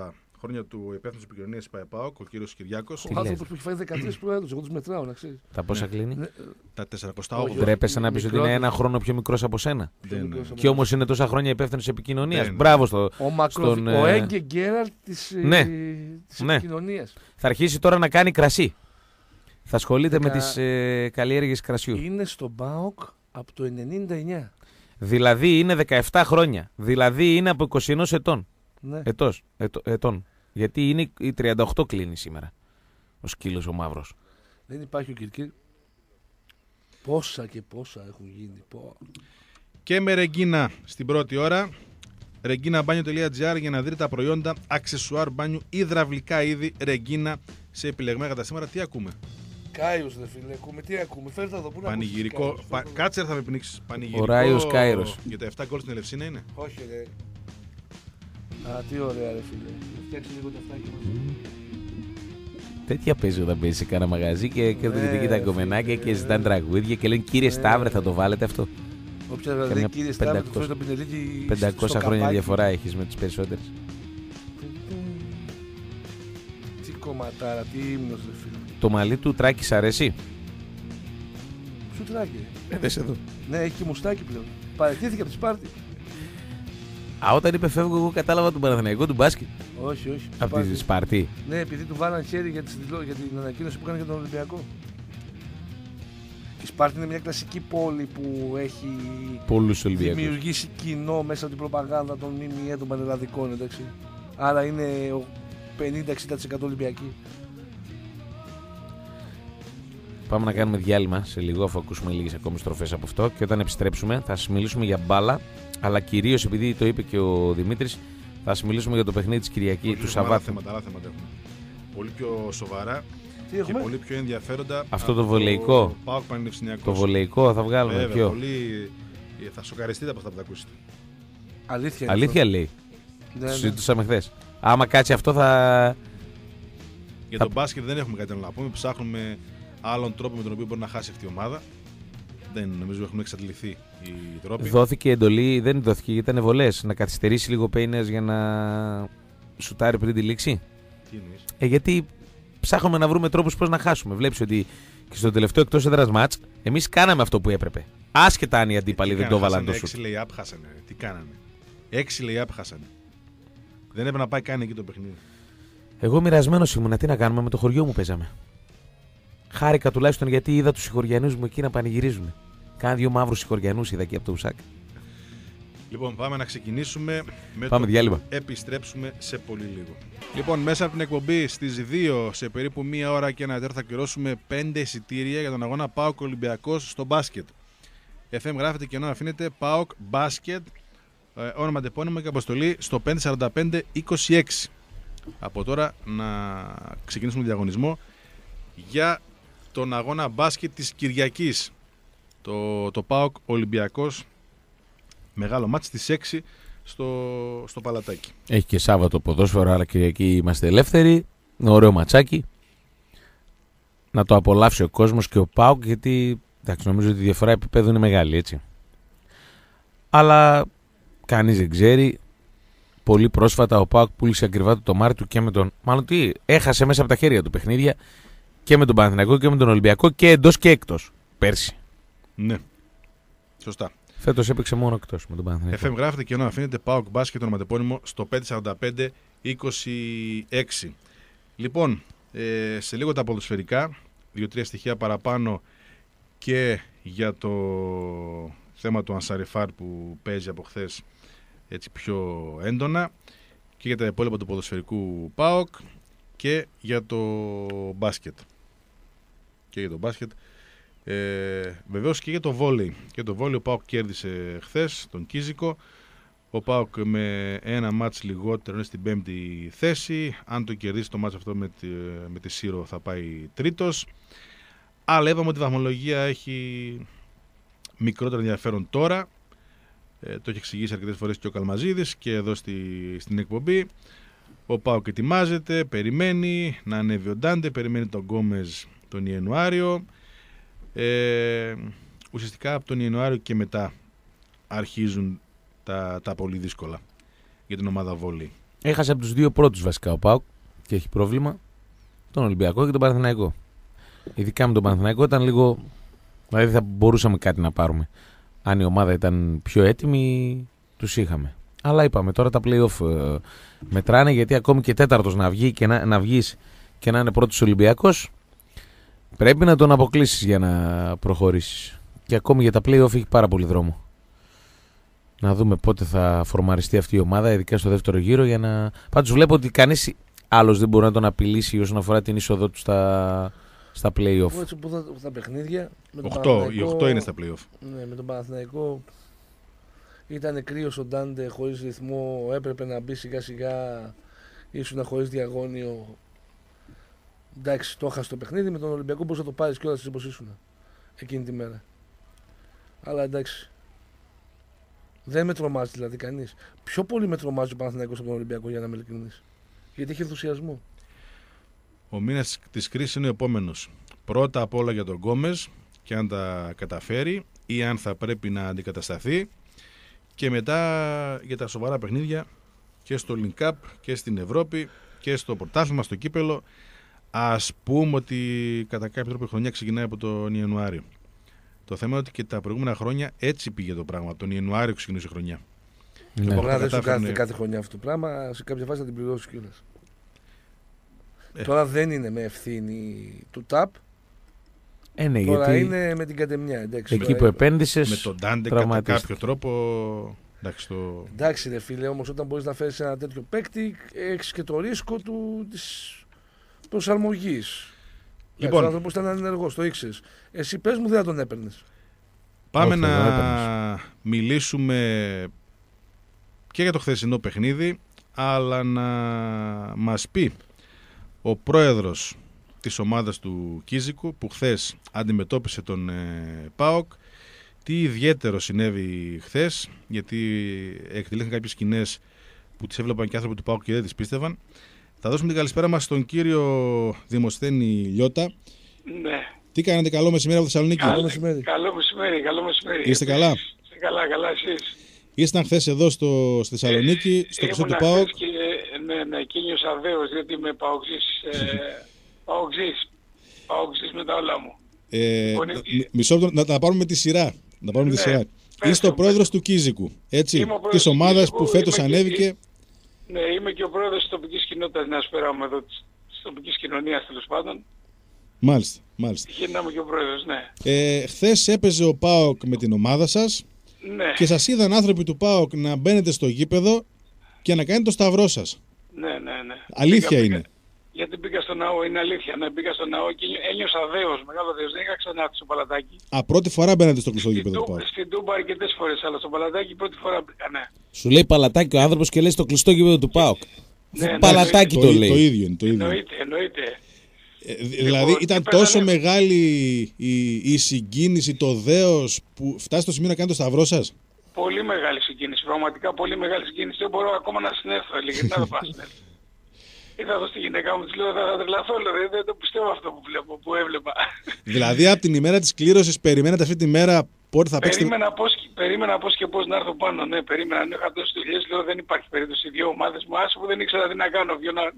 χρόνια του υπεύθυνου επικοινωνίας της ΠΑΕΠΑΟΚ, ο κύριος Κυριάκος. Ο άνθρωπος που έχει φάει δεκατρείς προέδρους, εγώ τους μετράω, να ξέρεις. Τα πόσα κλείνει? Ναι, Τα τετρακόσια ογδόντα. Ντρέπεσαι να πεις ότι είναι ένα χρόνο πιο μικρός από σένα. Δεν, μικρός από Και όμως είναι τόσα χρόνια υπεύθυνος επικοινωνίας. Δεν. Μπράβο στο. Ο, Μακροβι... στον, ο ε, Έγκε Γκέραρτ της, Ναι. της Ναι. επικοινωνίας. Θα αρχίσει τώρα να κάνει κρασί. Θα ασχολείται Δεκα- με τις ε, καλλιέργειες κρασιού. Είναι στον ΠΑΟΚ από το ενενήντα εννιά. Δηλαδή είναι δεκαεπτά χρόνια. Δηλαδή είναι από είκοσι ένα ετών. Ναι. Ετός, ετ, ετών. Γιατί είναι η τριάντα οκτώ κλείνει σήμερα. Ο σκύλος ο μαύρος. Δεν υπάρχει ο Κυρκύρ. Πόσα και πόσα έχουν γίνει. Πω. Και με Ρεγκίνα στην πρώτη ώρα. ρεγκίνα-μπάνιο τελεία τζι άρ για να δείτε τα προϊόντα αξεσουάρ μπάνιου, υδραυλικά είδη Ρεγκίνα σε επιλεγμένα καταστήματα. Τι ακούμε? Κάιος, δε φίλε, ακούμε. Τι ακούμε? Φέρτε εδώ, πού να Πανηγυρικό. ακούσεις, Πα... Κάιος, φέρτε εδώ. Κάτσε, θα με πνίξεις. Πανηγυρικό. Ο Ράιος Κάιρος. Για τα επτά γκολ στην Ελευσίνα είναι. Όχι, ρε. Α, τι ωραία, ρε φίλε. Φτιάξε λίγο τα αυτάκια μας. Τέτοια παίζει όταν παίζει σε κάνα μαγαζί και κερδίζει Ναι, εκεί τα ρε, κομμενάκια φίλε, και ζητάνε ναι. τραγούδια και λένε κύριε Ναι. Σταύρε, θα το βάλετε αυτό. Όποια δηλαδή Καμιά κύριε Σταύρε του πεντακόσια- φέρει το πινελίκι πεντακόσια στο χρόνια καπάκι. διαφορά έχεις με τις περισσότερες. Τι κομματάρα, τι ύμνος, ρε φίλε. Το μαλλί του Τράκη σ' αρέσει? Σου τράκι. Δες εδώ. Ναι, έχει και μουστάκι πλέον. Παραιτήθηκε από τη Σπάρτη. Α, όταν είπε φεύγω, εγώ κατάλαβα τον Παναθηναϊκό του μπάσκετ. Όχι, όχι. Από Σπάρτη. τη Σπαρτή. Ναι, επειδή του βάλαν χέρι για, τις δηλώ- για την ανακοίνωση που έκανε για τον Ολυμπιακό. Η Σπάρτη είναι μια κλασική πόλη που έχει Πολλούς Ολυμπιακούς. δημιουργήσει κοινό μέσα από την προπαγάνδα των ΜΜΕ των πανελλαδικών, εντάξει. Άρα είναι ο πενήντα με εξήντα τοις εκατό Ολυμπιακοί. Πάμε να κάνουμε διάλειμμα σε λίγο, αφού ακούσουμε λίγες ακόμη στροφές από αυτό. Και όταν επιστρέψουμε, θα σας μιλήσουμε για μπάλα. Αλλά κυρίως, επειδή το είπε και ο Δημήτρης, θα σας μιλήσουμε για το παιχνίδι της Κυριακή, Όχι, του έχουμε άλλα Σαββάτου. θέματα, άλλα θέματα έχουμε. Πολύ πιο σοβαρά Τι και έχουμε? πολύ πιο ενδιαφέροντα. Αυτό από το βολεϊκό. ΠΑΟΚ Πανεπιστημιακός. Το βολεϊκό θα βγάλουμε. Βέβαια, Ποιο? πολύ... Θα σοκαριστείτε από αυτά που θα ακούσετε. Αλήθεια. είναι Αλήθεια λέει. αυτό. Ναι, Το ναι. συζητούσαμε χθες. Άμα κάτσει αυτό θα. Για Θα- τον μπάσκετ δεν έχουμε κάτι άλλο να πούμε. Ψάχνουμε άλλον τρόπο με τον οποίο μπορεί να χάσει αυτή η ομάδα. Δεν νομίζω έχουν εξαντληθεί οι τρόποι. Δόθηκε εντολή, δεν δόθηκε γιατί ήταν βολές. Να καθυστερήσει λίγο Πέινες για να σουτάρει πριν τη λήξη. Τι εννοείς? Ε, γιατί ψάχνουμε να βρούμε τρόπους πώς να χάσουμε. Βλέπεις ότι και στο τελευταίο εκτός έδρας μάτς, εμείς κάναμε αυτό που έπρεπε. Άσχετα αν οι αντίπαλοι Τι δεν το κάνανε, βάλαν το χάσανε σουτ. έξι lay-up χάσανε. Τι κάνανε? Έξι lay-up χάσανε. Δεν έπρεπε να πάει καν εκεί το παιχνίδι. Εγώ μοιρασμένος ήμουνα. Τι να κάνουμε, με το χωριό μου παίζαμε. Χάρηκα τουλάχιστον γιατί είδα τους συγχωριανούς μου εκεί να πανηγυρίζουν. Κάνα δύο μαύρους συγχωριανούς είδα εκεί από το ουσάκ. Λοιπόν, πάμε να ξεκινήσουμε με Πάμε το διάλειμμα. που επιστρέψουμε σε πολύ λίγο. Λοιπόν, μέσα από την εκπομπή στις δύο σε περίπου μία ώρα και ένα τέταρτο θα κληρώσουμε πέντε εισιτήρια για τον αγώνα ΠΑΟΚ Ολυμπιακός στο μπάσκετ. εφ εμ γράφεται και ενώ αφήνεται ΠΑΟΚ μπάσκετ, ε, όνομα τεπώνυμο και αποστολή στο πέντε τέσσερα πέντε είκοσι έξι. Από τώρα να ξεκινήσουμε τον διαγωνισμό για τον αγώνα μπάσκετ της Κυριακής. Το, το ΠΑΟΚ Ολυμπιακός, μεγάλο μάτς στις έξι στο, στο Παλατάκι. Έχει και Σάββατο ποδόσφαιρο, αλλά Κυριακή είμαστε ελεύθεροι. Ωραίο ματσάκι. Να το απολαύσει ο κόσμος και ο ΠΑΟΚ, γιατί εντάξει, νομίζω ότι η διαφορά επίπεδου είναι μεγάλη, έτσι. Αλλά κανείς δεν ξέρει. Πολύ πρόσφατα ο ΠΑΟΚ πούλησε ακριβά το τομάρι του και με τον. Μάλλον τι, έχασε μέσα από τα χέρια του παιχνίδια και με τον Παναθηναϊκό και με τον Ολυμπιακό και εντός και εκτός. Πέρσι. Ναι, σωστά. Φέτος έπαιξε μόνο εκτός με τον Παναθηναϊκό. εφ εμ γράφεται και ενώ αφήνεται ΠΑΟΚ μπάσκετ, ονοματεπώνυμο στο πέντε τέσσερα πέντε είκοσι έξι. Λοιπόν, ε, σε λίγο τα ποδοσφαιρικά, δύο-τρία στοιχεία παραπάνω και για το θέμα του Ανσαριφάρ που παίζει από χθες έτσι πιο έντονα και για τα υπόλοιπα του ποδοσφαιρικού ΠΑΟΚ και για το μπάσκετ. Και για το μπάσκετ. Ε, βεβαίως και για το βόλεϊ. Και το βόλεϊ ο ΠΑΟΚ κέρδισε χθες τον Κίζικο. Ο ΠΑΟΚ με ένα μάτς λιγότερο είναι στην πέμπτη θέση. Αν το κερδίσει το μάτς αυτό με τη, με τη Σύρο θα πάει τρίτος. Αλλά είπαμε ότι η βαθμολογία έχει μικρότερο ενδιαφέρον τώρα. Ε, το έχει εξηγήσει αρκετές φορές και ο Καλμαζίδης και εδώ στη, στην εκπομπή. Ο ΠΑΟΚ ετοιμάζεται, περιμένει να ανέβει ο Ντάντε, περιμένει τον Γκόμεζ τον Ιανουάριο. Ε, ουσιαστικά από τον Ιανουάριο και μετά αρχίζουν τα, τα πολύ δύσκολα για την ομάδα βόλεϊ. έχασε από τους δύο πρώτους βασικά ο ΠΑΟΚ και έχει πρόβλημα. Τον Ολυμπιακό και τον Παναθηναϊκό. Ειδικά με τον Παναθηναϊκό ήταν λίγο. Δηλαδή θα μπορούσαμε κάτι να πάρουμε. Αν η ομάδα ήταν πιο έτοιμη, τους είχαμε. Αλλά είπαμε τώρα τα play-off ε, μετράνε, γιατί ακόμη και τέταρτος να βγει και να, να βγεις και να είναι πρώτος Ολυμπιακός, πρέπει να τον αποκλείσεις για να προχωρήσεις. Και ακόμη για τα play-off έχει πάρα πολύ δρόμο. Να δούμε πότε θα φορμαριστεί αυτή η ομάδα, ειδικά στο δεύτερο γύρο. Για να... Πάντως βλέπω ότι κανείς άλλος δεν μπορεί να τον απειλήσει όσον αφορά την είσοδό του στα, στα play-off. Έτσι που θα, τα παιχνίδια. Με τον οκτώ, οι οκτώ είναι στα play-off. Ναι, με τον Παναθηναϊκό ήταν κρύος ο Ντάντε, χωρίς ρυθμό, έπρεπε να μπει σιγά σιγά, ήσουν χωρίς διαγώνιο. Εντάξει, το έχασε το παιχνίδι. Με τον Ολυμπιακό μπορείς να το πάρεις κιόλας όπως ήσουν εκείνη τη μέρα. Αλλά εντάξει. Δεν με τρομάζει δηλαδή κανείς. Πιο πολύ με τρομάζει ο Παναθηναϊκός από τον Ολυμπιακό, για να είμαι ειλικρινής. Γιατί έχει ενθουσιασμό. Ο μήνας της κρίσης είναι ο επόμενος. Πρώτα απ' όλα για τον Γκόμες και αν τα καταφέρει ή αν θα πρέπει να αντικατασταθεί. Και μετά για τα σοβαρά παιχνίδια και στο Link Cup και στην Ευρώπη και στο πρωτάθλημα, στο κύπελο. Ας πούμε ότι κατά κάποιο τρόπο η χρονιά ξεκινάει από τον Ιανουάριο. Το θέμα είναι ότι και τα προηγούμενα χρόνια έτσι πήγε το πράγμα. Τον Ιανουάριο ξεκινούσε η χρονιά. Ναι. Μπορεί να δεν σου κάθεται κάθε χρονιά αυτό το πράγμα, σε κάποια φάση θα την πληρώσει κιόλας. Ε. Τώρα δεν είναι με ευθύνη του ΤΑΠ. Ε, ναι, τώρα γιατί είναι με την κατεμιά. Εντάξει, εκεί που επένδυσες. Με τον Ντάντε κατά κάποιο τρόπο. Εντάξει, το... εντάξει ρε φίλε, όμως όταν μπορείς να φέρεις ένα τέτοιο παίκτη, έχεις και το ρίσκο του, της προσαρμογής. Λοιπόν, ο άνθρωπος ήταν ανενεργός, το ήξερες. Εσύ πες μου, δεν θα τον έπαιρνες. Πάμε okay, να μιλήσουμε και για το χθεσινό παιχνίδι, αλλά να μας πει ο πρόεδρος της ομάδας του Κίζικου, που χθες αντιμετώπισε τον ε, ΠΑΟΚ, τι ιδιαίτερο συνέβη χθες, γιατί εκτελήθηκαν κάποιες σκηνές που τις έβλεπαν και άνθρωποι του ΠΑΟΚ και δεν τις πίστευαν. Θα δώσουμε την καλησπέρα μας στον κύριο Δημοσθένη Λιώτα. Ναι. Τι κάνετε, καλό μεσημέρι από Θεσσαλονίκη? Καλό μεσημέρι. Καλό μεσημέρι, καλό μεσημέρι. Είστε καλά? Είστε καλά, καλά εσείς? Ήσταν χθες εδώ στο, στη Θεσσαλονίκη, ε, στο κλειστό του ΠΑΟΚ. Και, ναι, ναι, και νιώσα βέβαιος, διότι είμαι ΠΑΟΚζής, ε, ΠΑΟΚζής, ΠΑΟΚζής με τα όλα μου. Ε, λοιπόν, μισό λεπτό, να τα πάρουμε με τη σειρά. Να πάρουμε ναι, τη σειρά. Είστε ο πρόεδρος του Κίζικου, έτσι, της ομάδας που φέτος ανέβηκε. Και, ναι, είμαι και ο πρόεδρος της τοπικής κοινότητας Νέας Πέραμου εδώ, της, της τοπικής κοινωνίας τέλος πάντων. Μάλιστα, μάλιστα. Είχε να είμαι και ο πρόεδρος, ναι. Ε, χθες έπαιζε ο ΠΑΟΚ με την ομάδα σας, ναι, και σας είδαν άνθρωποι του ΠΑΟΚ να μπαίνετε στο γήπεδο και να κάνετε το σταυρό σας. Ναι, ναι, ναι. Αλήθεια πήγα, είναι. Πήγα, γιατί μπήκα στο ναό, είναι αλήθεια. Ναι, μπήκα στο ναό και ένιωσα δέος, μεγάλο δέος. Δεν είχα ξανάρθει στο Παλατάκι. Α, πρώτη φορά μπαίνετε στο κλειστό γήπεδο του ΠΑΟΚ? Στην Τούμπα αρκετές φορές, αλλά στο Παλατάκι πρώτη φορά μπήκα, ναι. Σου λέει Παλατάκι ο άνθρωπος και λέει στο κλειστό γήπεδο του ΠΑΟΚ. Ναι, ναι, Παλατάκι το, το, το λέει. Το ίδιο είναι. Το ίδιο. Εννοείται, εννοείται. Ε, δηλαδή λοιπόν, ήταν τόσο πέθανε... μεγάλη η, η συγκίνηση, το δέος που φτάσει στο σημείο να κάνετε το σταυρό σας? Πολύ μεγάλη συγκίνηση, πραγματικά πολύ μεγάλη συγκίνηση. Δεν μπορώ ακόμα να συνέλθω, ειλικρινά δεν πάω να συνέλθω. Είδα εδώ στη γυναίκα μου, της λέω θα τρελαθώ, δεν, δεν το πιστεύω αυτό που βλέπω, που έβλεπα. Δηλαδή από την ημέρα της κλήρωσης περιμένατε αυτή τη μέρα πότε θα παίξετε? Περίμενα πώς, περίμενα πώς και πώς να έρθω πάνω, ναι, περίμενα. Αν είχα τόσες δουλειές, λέω δεν υπάρχει περίπτωση. Δύο ομάδες μου, άσε που δεν ήξερα τι να κάνω. Ποιο να...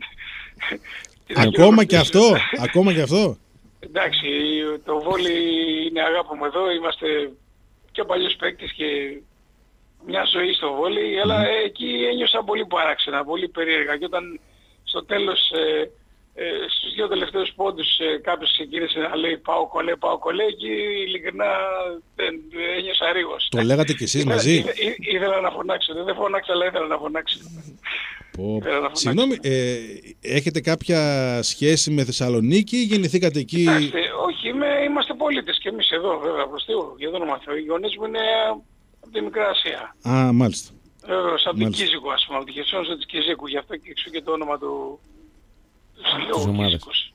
Ακόμα και αυτό, ακόμα και αυτό. Εντάξει, το βόλι είναι αγάπη μου εδώ, είμαστε και παλιός παίκτης και μια ζωή στο βόλι, αλλά mm. εκεί ένιωσα πολύ παράξενα, πολύ περίεργα. Και όταν στο τέλος, ε, ε, στους δύο τελευταίους πόντους ε, κάποιος ξεκίνησε να λέει πάω κολέ, πάω κολέ και ειλικρινά δεν ένιωσα ρίγος. Το λέγατε κι εσείς μαζί? Ήθελα, ήθελα, ήθελα να φωνάξω, δεν φωνάξα αλλά ήθελα να φωνάξω. Πω. Συγγνώμη, ε, έχετε κάποια σχέση με Θεσσαλονίκη ή γεννηθήκατε εκεί? Κοιτάξτε, όχι, είμαι, είμαστε πολίτες και εμείς εδώ βέβαια προς Θεού, για το όνομα Θεού. Οι γονείς μου είναι από τη Μικρά Ασία. Α, μάλιστα. Βέβαια, από την Κίζικου ας πούμε, από τη Χερσόνησο της Κίζικου, γι' αυτό και έξω και το όνομα του, του συλλόγου Κίζικους.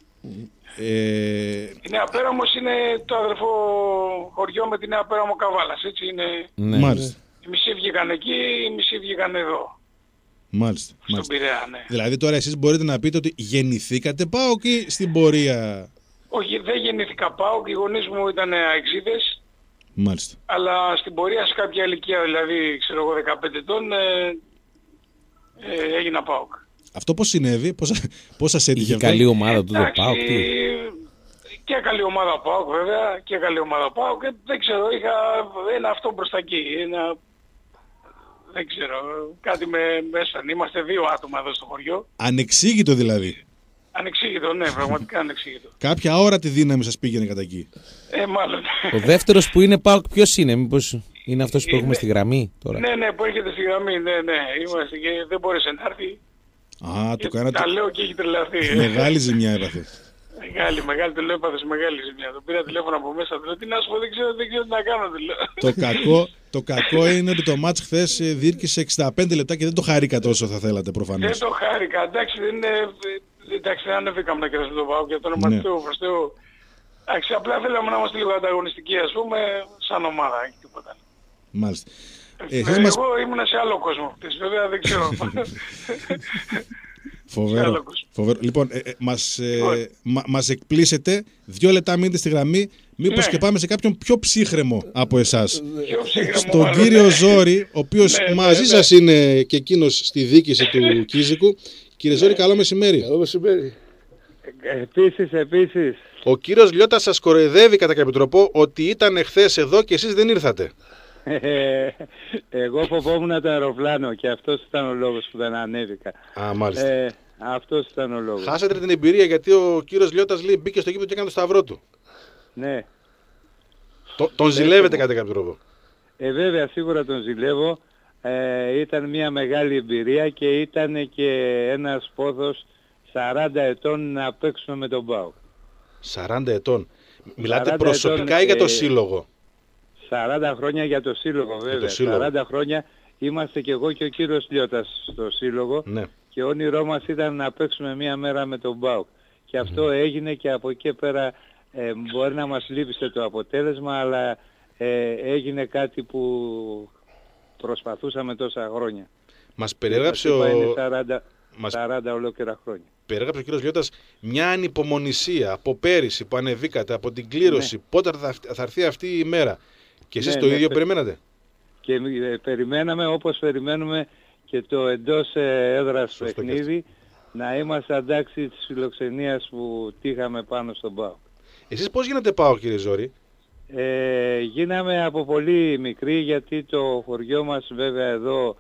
Ε... Η Νέα Πέραμος είναι το αδερφό χωριό με τη Νέα Πέραμο Καβάλας, έτσι είναι. Ναι. Μάλιστα. Οι μισοί βγήκαν εκεί, οι μισοί βγήκαν εδώ. Μάλιστα. Στον μάλιστα. Πειραιά, ναι. Δηλαδή τώρα εσείς μπορείτε να πείτε ότι γεννηθήκατε ΠΑΟΚ ή στην πορεία? Όχι, δεν γεννήθηκα ΠΑΟΚ, οι γονείς μου ήταν αεξίδες. Μάλιστα. Αλλά στην πορεία σε κάποια ηλικία, δηλαδή ξέρω εγώ δεκαπέντε ετών, ε, ε, έγινα ΠΑΟΚ. Αυτό πώς συνέβη, πώς, πώς σας έτυχε? Είχε καλή ομάδα του το ΠΑΟΚ. Και καλή ομάδα ΠΑΟΚ βέβαια, και καλή ομάδα ΠΑΟΚ. Δεν ξέρω, είχα ένα αυτό μπροστά εκεί. Ένα... Δεν ξέρω, κάτι με μέσα. Είμαστε δύο άτομα εδώ στο χωριό. Ανεξήγητο δηλαδή. Ανεξήγητο, ναι, πραγματικά ανεξήγητο. Κάποια ώρα τη δύναμη σας πήγαινε κατά εκεί. Ε, μάλλον. Ο δεύτερος που είναι ΠΑΟΚ ποιος είναι, μήπως είναι αυτός που έχουμε στη γραμμή τώρα? Ναι, ναι, που έρχεται στη γραμμή, ναι, ναι. Είμαστε και δεν μπόρεσε να έρθει. Α, το κάνατε. Τα λέω και έχει τρελαθεί. Μεγάλη ζημιά έπαθε. Μεγάλη, μεγάλη, το λέω, έπαθες μεγάλη ζημιά. Το πήρα τηλέφωνο από μέσα, του λέω, τι να σου πω, δεν ξέρω, δεν ξέρω τι να κάνω, του λέω. Το κακό, το κακό είναι ότι το μάτς χθες διήρκησε εξήντα πέντε λεπτά και δεν το χάρηκα τόσο θα θέλατε προφανώς. Δεν το χάρηκα, εντάξει, δεν είναι, εντάξει, δεν ανεβήκαμε να κερδίσουμε τον ΠΑΟΚ για το όνομα του Θεού, προς Θεού. Εντάξει, απλά θέλαμε να είμαστε λίγο ανταγωνιστικοί, ας πούμε, σαν ομάδα, έχει τίποτα. Μάλιστα. Ε, εγώ μας... ήμουν σε άλλο κόσμο χτες, βέβαια, δεν ξέρω. Φοβερό. Φοβερό. Λοιπόν, ε, ε, μας, ε, μα, μας εκπλήσετε. Δύο λεπτά μείνετε στη γραμμή. Μήπως ναι. και πάμε σε κάποιον πιο ψύχρεμο από εσάς. Στον μάλλον, κύριο ναι. Ζόρι, ο οποίος ναι, μαζί ναι, σας ναι. είναι και εκείνος στη διοίκηση του Κίζικου. Κύριε Ζόρι, καλό μεσημέρι. Καλό μεσημέρι. Επίσης, επίσης. Ο κύριος Λιώτας σας κοροϊδεύει κατά κάποιο τρόπο ότι ήταν χθες εδώ και εσείς δεν ήρθατε. Εγώ φοβόμουν το αεροπλάνο και αυτός ήταν ο λόγος που δεν ανέβηκα. Α, μάλιστα. Ε, αυτός ήταν ο λόγος. Χάσατε την εμπειρία γιατί ο κύριος Λιώτας λέει μπήκε στο γήπεδο και έκανε το σταυρό του. Ναι. Το, τον ζηλεύετε κατά κάποιο τρόπο? Ε, βέβαια, σίγουρα τον ζηλεύω. Ε, ήταν μια μεγάλη εμπειρία και ήταν και ένας πόθος σαράντα ετών να παίξουμε με τον ΠΑΟΚ. σαράντα ετών. Μιλάτε προσωπικά ετών, ή για το ε, σύλλογο? σαράντα χρόνια για το σύλλογο βέβαια. Το σύλλογο. σαράντα χρόνια είμαστε και εγώ και ο κύριος Λιώτας στο σύλλογο. Ναι. Και όνειρό μας ήταν να παίξουμε μία μέρα με τον ΠΑΟΚ. Και αυτό mm. έγινε και από εκεί πέρα ε, μπορεί να μας λείψε το αποτέλεσμα, αλλά ε, έγινε κάτι που προσπαθούσαμε τόσα χρόνια. Μας περιέγραψε ο... σαράντα, μας... σαράντα ολόκληρα χρόνια. Περιέγραψε ο κύριος Λιώτας μια ανυπομονησία από πέρυσι που ανεβήκατε, από την κλήρωση. Ναι. Πότε θα, θα έρθει αυτή η μέρα? Και εσείς ναι, το ναι, ίδιο πε... περιμένατε? Και ε, περιμέναμε όπως περιμένουμε και το εντός ε, έδρας παιχνίδι, να είμαστε αντάξει της φιλοξενίας που τύχαμε πάνω στον ΠΑΟΚ. Εσείς πώς γίνατε ΠΑΟΚ, κύριε Ζόρι? Ε, γίναμε από πολύ μικρή, γιατί το χωριό μας βέβαια εδώ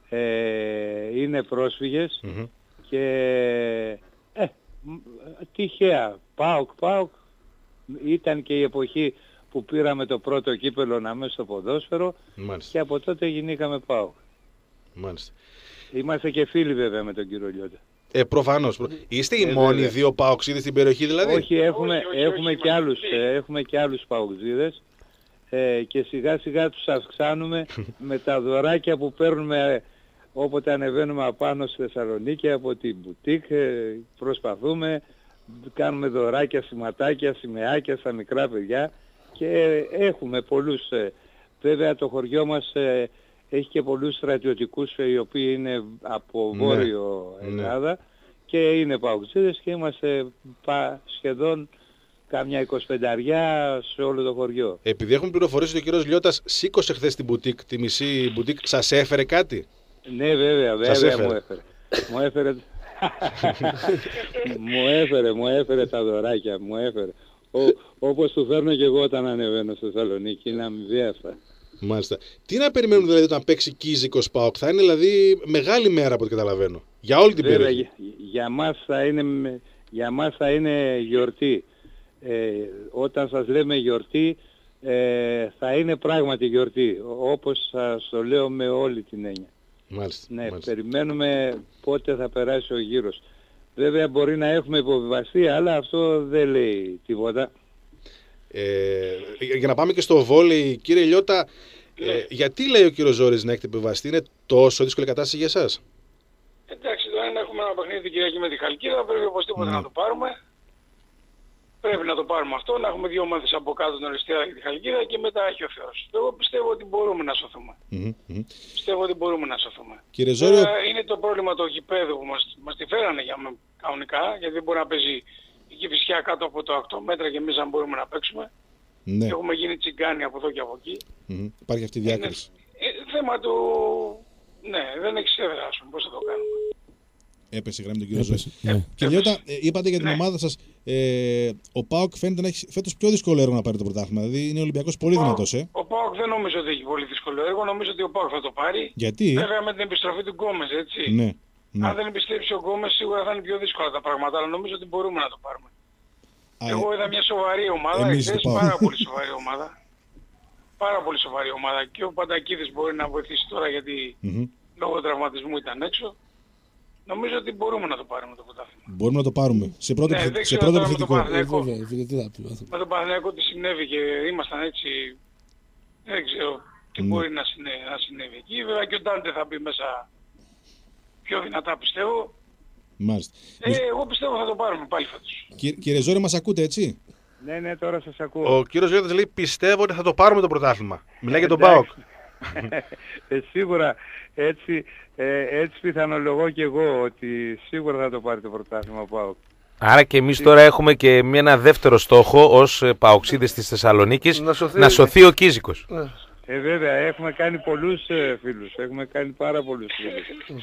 ε, είναι πρόσφυγες mm-hmm. και ε, τυχαία ΠΑΟΚ, ΠΑΟΚ ήταν και η εποχή που πήραμε το πρώτο κύπελλο να μέσα στο ποδόσφαιρο. Μάλιστα. Και από τότε γινήκαμε ΠΑΟΚ. Μάλιστα. Είμαστε και φίλοι βέβαια με τον κύριο Λιώτα. Ε, προφανώς. Είστε οι ε, μόνοι βέβαια. δύο παοξίδες στην περιοχή δηλαδή? Όχι, έχουμε, όχι, όχι, έχουμε, όχι, και, άλλους, ε, έχουμε και άλλους παοξίδες ε, και σιγά σιγά τους αυξάνουμε με τα δωράκια που παίρνουμε όποτε ανεβαίνουμε απάνω στη Θεσσαλονίκη από την μπουτίκ. Ε, προσπαθούμε, κάνουμε δωράκια, σηματάκια, σημαίακια στα μικρά παιδιά και ε, έχουμε πολλούς. Ε, βέβαια το χωριό μας ε, έχει και πολλούς στρατιωτικούς οι οποίοι είναι από ναι, Βόρειο Ελλάδα ναι. και είναι παοξίδες και είμαστε πα, σχεδόν κάμια εικοσιπενταριά σε όλο το χωριό. Επειδή έχουμε πληροφορήσει ότι ο κύριος Λιώτας σήκωσε χθες την μπουτίκ, τη μισή μπουτίκ, σας έφερε κάτι? Ναι βέβαια, βέβαια μου έφερε. μου έφερε. μου έφερε, μου έφερε τα δωράκια, μου έφερε. Ο, όπως του φέρνω και εγώ όταν ανεβαίνω στη Θεσσαλονίκη, είναι αμοιβαία αυτά. Μάλιστα. Τι να περιμένουμε δηλαδή όταν παίξει Κίζικος ΠΑΟΚ? Θα είναι δηλαδή μεγάλη μέρα από ό,τι καταλαβαίνω. Για όλη την βέβαια, περιοχή. Για, για, μας θα είναι, για μας θα είναι γιορτή. Ε, όταν σας λέμε γιορτή, ε, θα είναι πράγματι γιορτή. Όπως σας το λέω με όλη την έννοια. Μάλιστα. Ναι, μάλιστα. Περιμένουμε πότε θα περάσει ο γύρος. Βέβαια μπορεί να έχουμε υποβιβαστεί, αλλά αυτό δεν λέει τίποτα. Ε, για να πάμε και στο βόλεϊ, κύριε Λιώτα, ε, γιατί λέει ο κύριος Ζόρις να έχετε επιβαστεί? Είναι τόσο δύσκολη κατάσταση για εσάς? Εντάξει, τώρα είναι έχουμε ένα παιχνίδι την Κυριακή με τη Χαλκίδα, πρέπει οπωσδήποτε mm. να το πάρουμε. Πρέπει να το πάρουμε αυτό, να έχουμε δύο ομάδες από κάτω την Οριστία και τη Χαλκίδα και μετά έχει ο Θεός. Εγώ πιστεύω ότι μπορούμε να σωθούμε. Mm-hmm. Πιστεύω ότι μπορούμε να σωθούμε. Κύριε Ζόρι, ε, είναι το πρόβλημα του γηπέδου που μας, μας τη φέρανε για κανονικά, γιατί δεν μπορεί να παίζει η Κηφισιά κάτω από το οκτώ μέτρα και εμείς αν μπορούμε να παίξουμε. Ναι. Έχουμε γίνει τσιγκάνοι από εδώ και από εκεί. Mm-hmm. Υπάρχει αυτή η διάκριση. Είναι ε, θέμα του, Ναι, δεν έχει έδρα, ας πούμε, πώς θα το κάνουμε. Έπεσε η γραμμή τον κύριο Ζώη. Ναι. Και Λιώτα, ε, είπατε για την Ναι. ομάδα σας, ε, ο ΠΑΟΚ φαίνεται να έχει φέτος πιο δύσκολο έργο να πάρει το πρωτάθλημα. Δηλαδή είναι ο Ολυμπιακός πολύ Ο- δυνατός, ε. Ο ΠΑΟΚ δεν νομίζω ότι έχει πολύ δύσκολο έργο. Νομίζω ότι ο ΠΑΟΚ θα το πάρει. Γιατί, ε? Βέβαια με την επιστροφή του Γκόμες, έτσι. Ναι. ναι. Αν δεν επιστρέψει ο Γκόμες, σίγουρα θα είναι πιο δύσκολα τα πράγματα. Αλλά νομίζω ότι μπορούμε να το πάρουμε. Α, ε, Εγώ είδα μια σοβαρή ομάδα. Εμείς Εχθές, το ΠΑΟΚ. πάρα πολύ σοβαρή ομάδα. Πάρα πολύ σοβαρή ομάδα. Και ο Παντακίδης μπορεί να βοηθήσει τώρα γιατί μμμ. λόγω τραυματισμού ήταν έξω. Νομίζω ότι μπορούμε να το πάρουμε το πρωτάθλημα. Μπορούμε να το πάρουμε. Σε πρώτο, Ναι, επιθε- δεν σε ξέρω πρώτο τώρα με τον επιθετικό. Παναθηναϊκό. Ε, βέβαια, φίλε, τι θα πει ο άνθρωπος. Με τον Παναθηναϊκό τι συνέβη και ήμασταν έτσι. Δεν ξέρω τι Ναι. μπορεί να συνέβη, να συνέβη εκεί. Βέβαια και ο Ντάντε θα μπει μέσα πιο δυνατά πιστεύω. Μάλιστα. Ε, εγώ πιστεύω θα το πάρουμε πάλι φέτος. Κυ- Κύριε Ζόρι, μας ακούτε, έτσι? Ναι, ναι, τώρα σας ακούω. Ο κύριος Γιώργος λέει πιστεύω ότι θα το πάρουμε το πρωτάθλημα. Μιλάει για τον Εντάξει. ΠΑΟΚ. Ε, σίγουρα έτσι, ε, έτσι πιθανολογώ και εγώ ότι σίγουρα θα το πάρει το πρωτάθλημα ο ΠΑΟΚ. Άρα και εμείς τώρα έχουμε και μια- ένα δεύτερο στόχο ως ε, παοξίδες της Θεσσαλονίκης Να σωθεί- να σωθεί ο Κίζικος. Ναι. Ε, βέβαια, έχουμε κάνει πολλούς ε, φίλους, έχουμε κάνει πάρα πολλούς φίλους.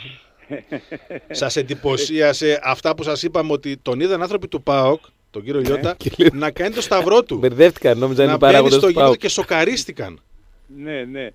Σας εντυπωσίασε αυτά που σας είπαμε ότι τον είδαν άνθρωποι του ΠΑΟΚ, τον κύριο Λιώτα, να κάνει το σταυρό του. Μπερδεύτηκα, νόμιζα είναι Να μπαίνει παράγοντας στο του γήπεδο ΠΑΟΚ. και σοκαρίστηκαν. Ναι, ναι.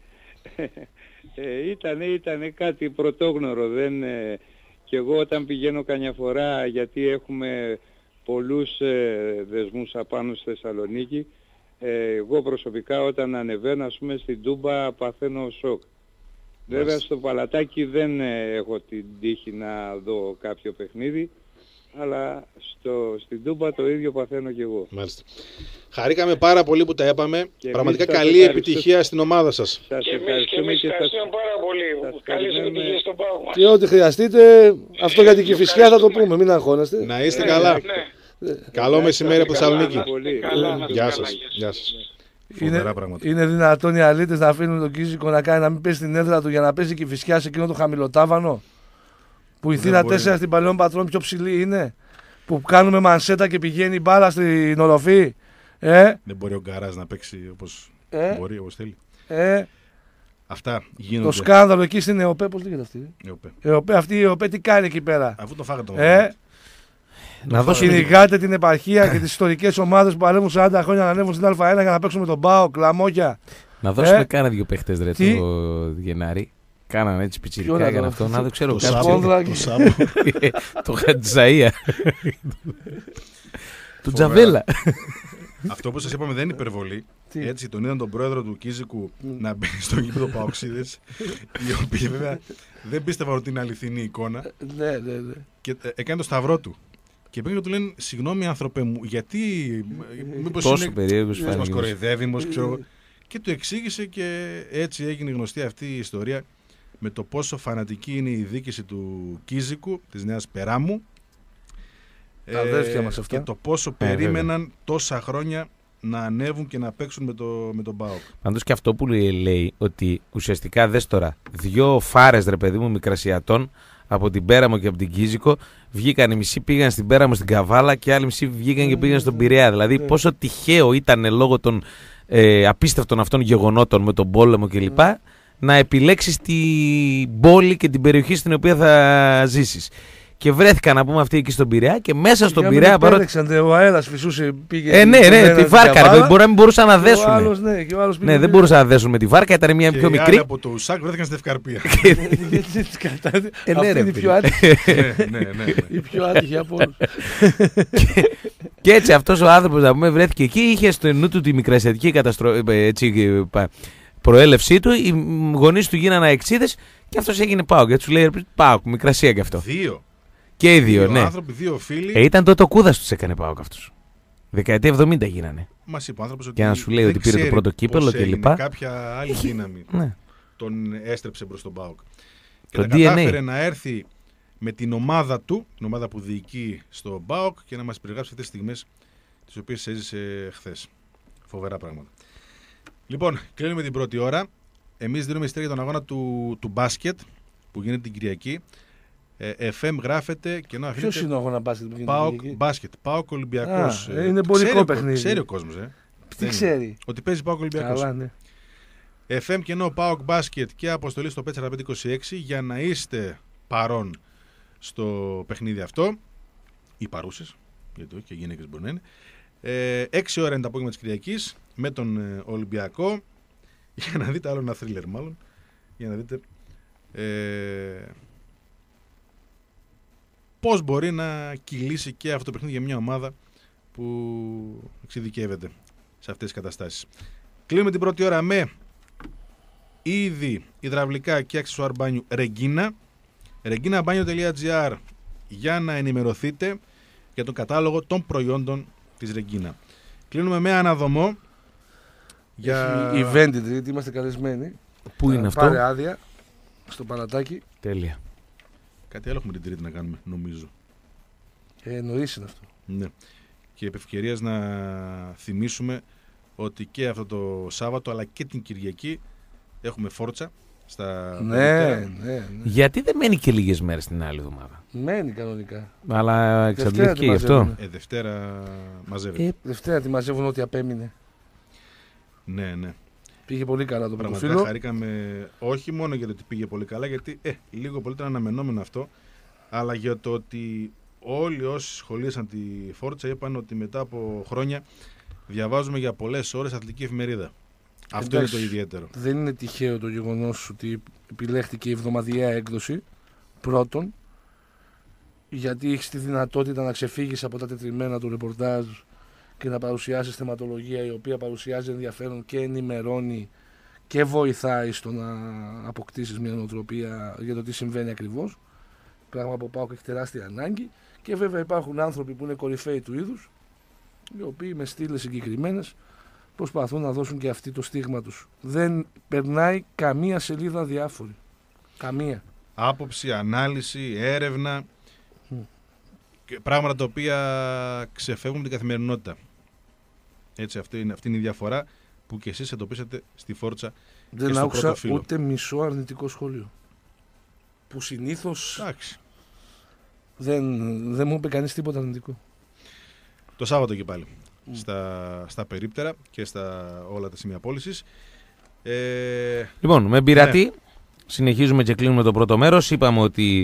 Ε, ήτανε, ήτανε κάτι πρωτόγνωρο. Δεν, ε, και εγώ όταν πηγαίνω καμιά φορά, γιατί έχουμε πολλούς ε, δεσμούς απάνω στη Θεσσαλονίκη, ε, εγώ προσωπικά όταν ανεβαίνω, ας πούμε, στην Τούμπα παθαίνω σοκ. Βέβαια στο Παλατάκι δεν ε, έχω την τύχη να δω κάποιο παιχνίδι, αλλά στο, στην Τούμπα το ίδιο παθαίνω κι εγώ. Μάλιστα. Χαρήκαμε πάρα πολύ που τα είπαμε. Και Πραγματικά εμείς σας καλή ευχαριστούμε. επιτυχία στην ομάδα σας. Σας Και εμείς, και ευχαριστούμε εμείς και σας... ευχαριστούμε πάρα πολύ. σας Καλές περιμένουμε. επιτυχίες στον ΠΑΟΚ μας. Και ό,τι χρειαστείτε, αυτό για την Κηφισιά θα το πούμε, μην αγχώνεστε. Να είστε Ναι, καλά. ναι. Καλό μεσημέρι από Θεσσαλονίκη. Να είστε Πολύ. καλά, να είστε Γεια καλά, σας. γεια σας. Γεια σας. Είναι, Φοβερά πράγματα. είναι δυνατόν οι αλήτες να αφήνουν τον Κίζικο να κάνει να μην πέσει στην έδρα του για να πέσει και φυσικά σε εκείνο το χαμηλοτάβανο. Που η Δεν Θήνα μπορεί. τέσσερα στην Παλαιών Πατρών πιο ψηλή είναι. Που κάνουμε μανσέτα και πηγαίνει η μπάλα στην οροφή. Ε, Δεν μπορεί ο Γκαράζ να παίξει όπως ε, μπορεί, όπως θέλει. ε, Αυτά το γίνονται. σκάνδαλο εκεί στην ΕΟΠΕ, πώς λέγεται αυτή. Ε, οπέ. ΕΟΠΕ, αυτή η ΕΟΠΕ τι κάνει εκεί πέρα. Αφού το φάγατε το Ε, Να δώσουμε κυνηγάτε την επαρχία και τις ιστορικές ομάδες που παλεύουν σαράντα χρόνια να ανέβουν στην Α1 για να παίξουν με τον ΠΑΟΚ, κλαμόγια. Να δώσουμε Ε, κάνα δύο παίχτες ρε τι? το Γενάρη. Κάνανε έτσι Ποιο πιτσιρικά, να έκανε το- αυτό. Να δεν ξέρω Το Κάποιο- Σάββο. Σκόνδρα Το και- Σάββο. Το Χατζαΐα. Του Φοβερά. Τζαβέλα. Αυτό που σας είπαμε δεν είναι υπερβολή. Τι? Έτσι, τον είδαν τον πρόεδρο του Κίζικου να μπαίνει στο γήπεδο Παοξίδες, οι οποίοι βέβαια δεν πίστευαν ότι είναι αληθινή εικόνα Ναι, ναι, ναι. και ε, έκανε το σταυρό του. Και πήγαν και του λένε, συγγνώμη άνθρωπε μου, γιατί, μήπως Τόσο είναι, περίεργος μήπως μας φάνηκε. κοροϊδεύει, μήπως ξέρω εγώ. Και του εξήγησε και έτσι έγινε γνωστή αυτή η ιστορία με το πόσο φανατική είναι η δίκηση του Κίζικου, της Νέας Περάμου. Τα αδέρφια μας αυτά. Και το πόσο Ε, περίμεναν τόσα χρόνια να ανέβουν και να παίξουν με, το, με τον ΠΑΟΚ. Πάντως και αυτό που λέει, λέει ότι ουσιαστικά δες τώρα, δυο φάρες ρε παιδί μου μικρασιατών από την Πέραμο και από την Κίζικο βγήκαν, οι μισοί πήγαν στην Πέραμο στην Καβάλα και άλλοι μισοί βγήκαν και πήγαν στον Πειραιά. Δηλαδή πόσο τυχαίο ήταν λόγω των ε, απίστευτων αυτών γεγονότων με τον πόλεμο κλπ. Να επιλέξεις την πόλη και την περιοχή στην οποία θα ζήσεις. Και βρέθηκαν να πούμε αυτοί εκεί στον Πειραιά και μέσα στον Πειραιά παρότι. Ο αέρας φυσούσε, πήγε. Ε, ναι, στον ναι, ένα τη στην βάρκα. Καβάλα, Ρε, μπορεί να μην μπορούσαν να και ο δέσουν. άλλος, ναι, και ο άλλος πήγε Ναι, δεν πίσω. μπορούσαν να δέσουν με τη βάρκα, ήταν μια Και πιο οι μικρή. άλλοι από το ΟΥΣΑΚ βρέθηκαν στην Ευκαρπία. Ε, ναι, Αυτή ρε, είναι η φίλε. πιο άτυχη- ναι, ναι, ναι, ναι. η πιο άτυχη από όλους. Και έτσι αυτός ο άνθρωπος να πούμε βρέθηκε εκεί, είχε στο νου του τη μικρασιατική καταστρο... ε, έτσι, ε, πα- προέλευσή του, οι γονείς του γίνανε αεξίδες και αυτός έγινε ΠΑΟΚ. Γιατί του λέει ΠΑΟΚ, μικρασία κι αυτό. Δύο. Και οι δύο, Δύο ναι. άνθρωποι, δύο φίλοι. Ε, ήταν τότε ο Κούδας τους έκανε ΠΑΟΚ αυτούς. Δεκαετία εβδομήντα γίνανε. Μας είπε ο άνθρωπος ότι Και να σου λέει δεν ότι πήρε το ξέρει πρώτο κύπελλο πώς και έγινε, λοιπά. κάποια άλλη δύναμη Ναι. τον έστρεψε προς τον ΠΑΟΚ. Και Το τα ντι εν έι. κατάφερε να έρθει με την ομάδα του, την ομάδα που διοικεί στο ΠΑΟΚ και να μας περιγράψει αυτές τις στιγμές τις οποίες έζησε χθες. Φοβερά πράγματα. Λοιπόν, κλείνουμε την πρώτη ώρα. Εμείς δίνουμε εισιτήρια για τον αγώνα του, του μπάσκετ που γίνεται την Κυριακή. Ε, εφ εμ γράφεται και να Ποιος αφήνετε είναι ο αγώνα μπάσκετ που γίνεται ΠΑΟΚ εκεί? μπάσκετ, ΠΑΟΚ Ολυμπιακός. Α, είναι εμπορικό Ξέρει ο- παιχνίδι. Ξέρει ο κόσμος, ε. Τι ξέρει. Ότι παίζει ΠΑΟΚ Ολυμπιακός. Καλά, ναι. εφ εμ και ενώ ΠΑΟΚ Μπάσκετ και αποστολή στο πέντε τέσσερα πέντε είκοσι έξι για να είστε παρόν στο παιχνίδι αυτό, ή παρούσες, γιατί όχι και γυναίκες μπορεί να είναι. Ε, έξι ώρα είναι το απόγευμα της Κυριακής με τον ε, Ολυμπιακό, για να δείτε άλλο ένα θρίλερ μάλλον, για να δείτε ε, πώς μπορεί να κυλήσει και αυτό το παιχνίδι για μια ομάδα που εξειδικεύεται σε αυτές τις καταστάσεις. Κλείνουμε την πρώτη ώρα με είδη υδραυλικά και αξεσουάρ μπάνιου Ρεγκίνα. ρεγκίνα μπάνιο τελεία τζι άρ για να ενημερωθείτε για τον κατάλογο των προϊόντων της Ρεγκίνα. Κλείνουμε με αναδομό για... Έχει event την Τρίτη, είμαστε καλεσμένοι. Πού είναι αυτό? Πάρε άδεια στο Πανατάκι. Τέλεια. Κάτι άλλο έχουμε την Τρίτη να κάνουμε, νομίζω. Ε, νωρίς είναι αυτό. Ναι. Και επ' ευκαιρίας να θυμίσουμε ότι και αυτό το Σάββατο αλλά και την Κυριακή έχουμε φόρτσα στα Ναι, ποδητέρα. ναι, ναι. Γιατί δεν μένει και λίγες μέρες την άλλη εβδομάδα? Μένει κανονικά. Αλλά εξαντλήθηκε γι' αυτό. Ε, Δευτέρα μαζεύεται. Ε, Δευτέρα τη μαζεύουν ό,τι απέμεινε. Ναι, ναι. Πήγε πολύ καλά το Πραγματικά πρωτοφύλλο. χαρήκαμε όχι μόνο για το ότι πήγε πολύ καλά, γιατί ε, λίγο πολύ ήταν αναμενόμενο αυτό, αλλά για το ότι όλοι όσοι σχολίασαν τη Φόρτσα είπαν ότι μετά από χρόνια διαβάζουμε για πολλές ώρες αθλητική εφημερίδα. Αυτό Εντάξει, είναι το ιδιαίτερο. Δεν είναι τυχαίο το γεγονός ότι επιλέχθηκε η εβδομαδιαία έκδοση. Πρώτον, γιατί έχει τη δυνατότητα να ξεφύγεις από τα τετριμένα του ρεπορτάζ και να παρουσιάσεις θεματολογία η οποία παρουσιάζει ενδιαφέρον και ενημερώνει και βοηθάει στο να αποκτήσεις μια νοοτροπία για το τι συμβαίνει ακριβώς. Πράγμα που πάω και έχει τεράστια ανάγκη. Και βέβαια υπάρχουν άνθρωποι που είναι κορυφαίοι του είδους, οι οποίοι με στήλες συγκεκριμένες προσπαθούν να δώσουν και αυτοί το στίγμα τους. Δεν περνάει καμία σελίδα διάφορη. Καμία. Άποψη, ανάλυση, έρευνα, mm. και πράγματα τα οποία ξεφεύγουν την καθημερινότητα. Έτσι, αυτή είναι, αυτή είναι η διαφορά που και εσείς εντοπίσατε στη Φόρτσα. Δεν άκουσα ούτε μισό αρνητικό σχόλιο. Που συνήθως Εντάξει. δεν, δεν μου είπε κανείς τίποτα αρνητικό. Το Σάββατο και πάλι. Mm. Στα, στα περίπτερα και στα όλα τα σημεία πώλησης. Ε, λοιπόν, με μπειρατή ναι. συνεχίζουμε και κλείνουμε το πρώτο μέρος. Είπαμε ότι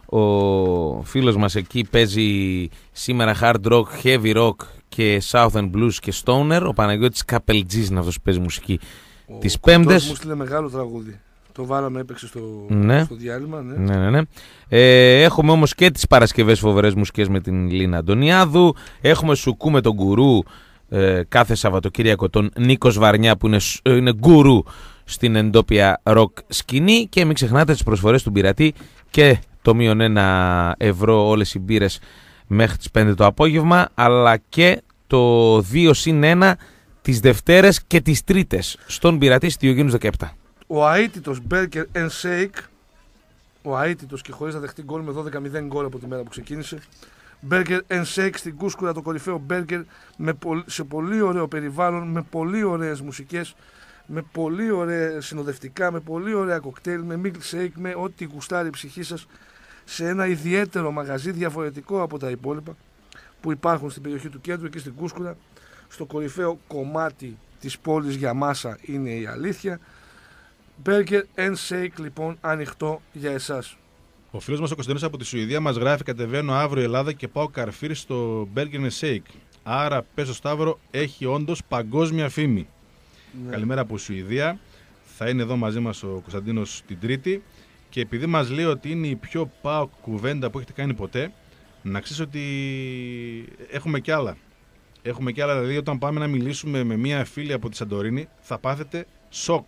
ο φίλος μας εκεί παίζει σήμερα hard rock, heavy rock και southern blues και stoner. Ο Παναγιώτης Καπελτζής είναι αυτός που παίζει μουσική ο τις Πέμπτες. Μου στείλε μεγάλο τραγούδι. Το βάλαμε, έπαιξε στο, ναι. στο διάλειμμα. Ναι. Ναι, ναι, ναι. Ε, έχουμε όμως και τις Παρασκευές φοβερές μουσικές με την Λίνα Αντωνιάδου. Έχουμε σουκού με τον γκουρού ε, κάθε Σαββατοκύριακο, τον Νίκο Βαρνιά που είναι, είναι γκουρού στην εντόπια ροκ σκηνή. Και μην ξεχνάτε τις προσφορές του Μπειρατή και το μείον ένα ευρώ όλες οι μπύρες μέχρι τις πέντε το απόγευμα, αλλά και το δύο συν ένα τις Δευτέρες και τις Τρίτες στον Μπειρατή στη Διογένους δεκαεπτά. Ο αίτητος Burger and Shake, ο αίτητος και χωρίς να δεχτεί γκολ με δώδεκα μηδέν γκολ από τη μέρα που ξεκίνησε. Burger and Shake στην Κούσκουρα, το κορυφαίο μπέργκερ σε πολύ ωραίο περιβάλλον, με πολύ ωραίες μουσικές, με πολύ ωραία συνοδευτικά, με πολύ ωραία κοκτέιλ, με milkshake, με ό,τι γουστάρει η ψυχή σας, σε ένα ιδιαίτερο μαγαζί διαφορετικό από τα υπόλοιπα που υπάρχουν στην περιοχή του κέντρου και στην Κούσκουρα. Στο κορυφαίο κομμάτι της πόλης για μάσα είναι η αλήθεια. Burger and Shake λοιπόν ανοιχτό για εσάς. Ο φίλος μας ο Κωνσταντίνος από τη Σουηδία μας γράφει: κατεβαίνω αύριο Ελλάδα και πάω καρφίρ στο Burger and Shake. Άρα πες στο Σταύρο, έχει όντως παγκόσμια φήμη. Ναι. Καλημέρα από Σουηδία. Θα είναι εδώ μαζί μας ο Κωνσταντίνος την Τρίτη. Και επειδή μας λέει ότι είναι η πιο πάω κουβέντα που έχετε κάνει ποτέ, να ξέρεις ότι έχουμε κι άλλα. Έχουμε κι άλλα, δηλαδή όταν πάμε να μιλήσουμε με μία φίλη από τη Σαντορίνη θα πάθετε σοκ.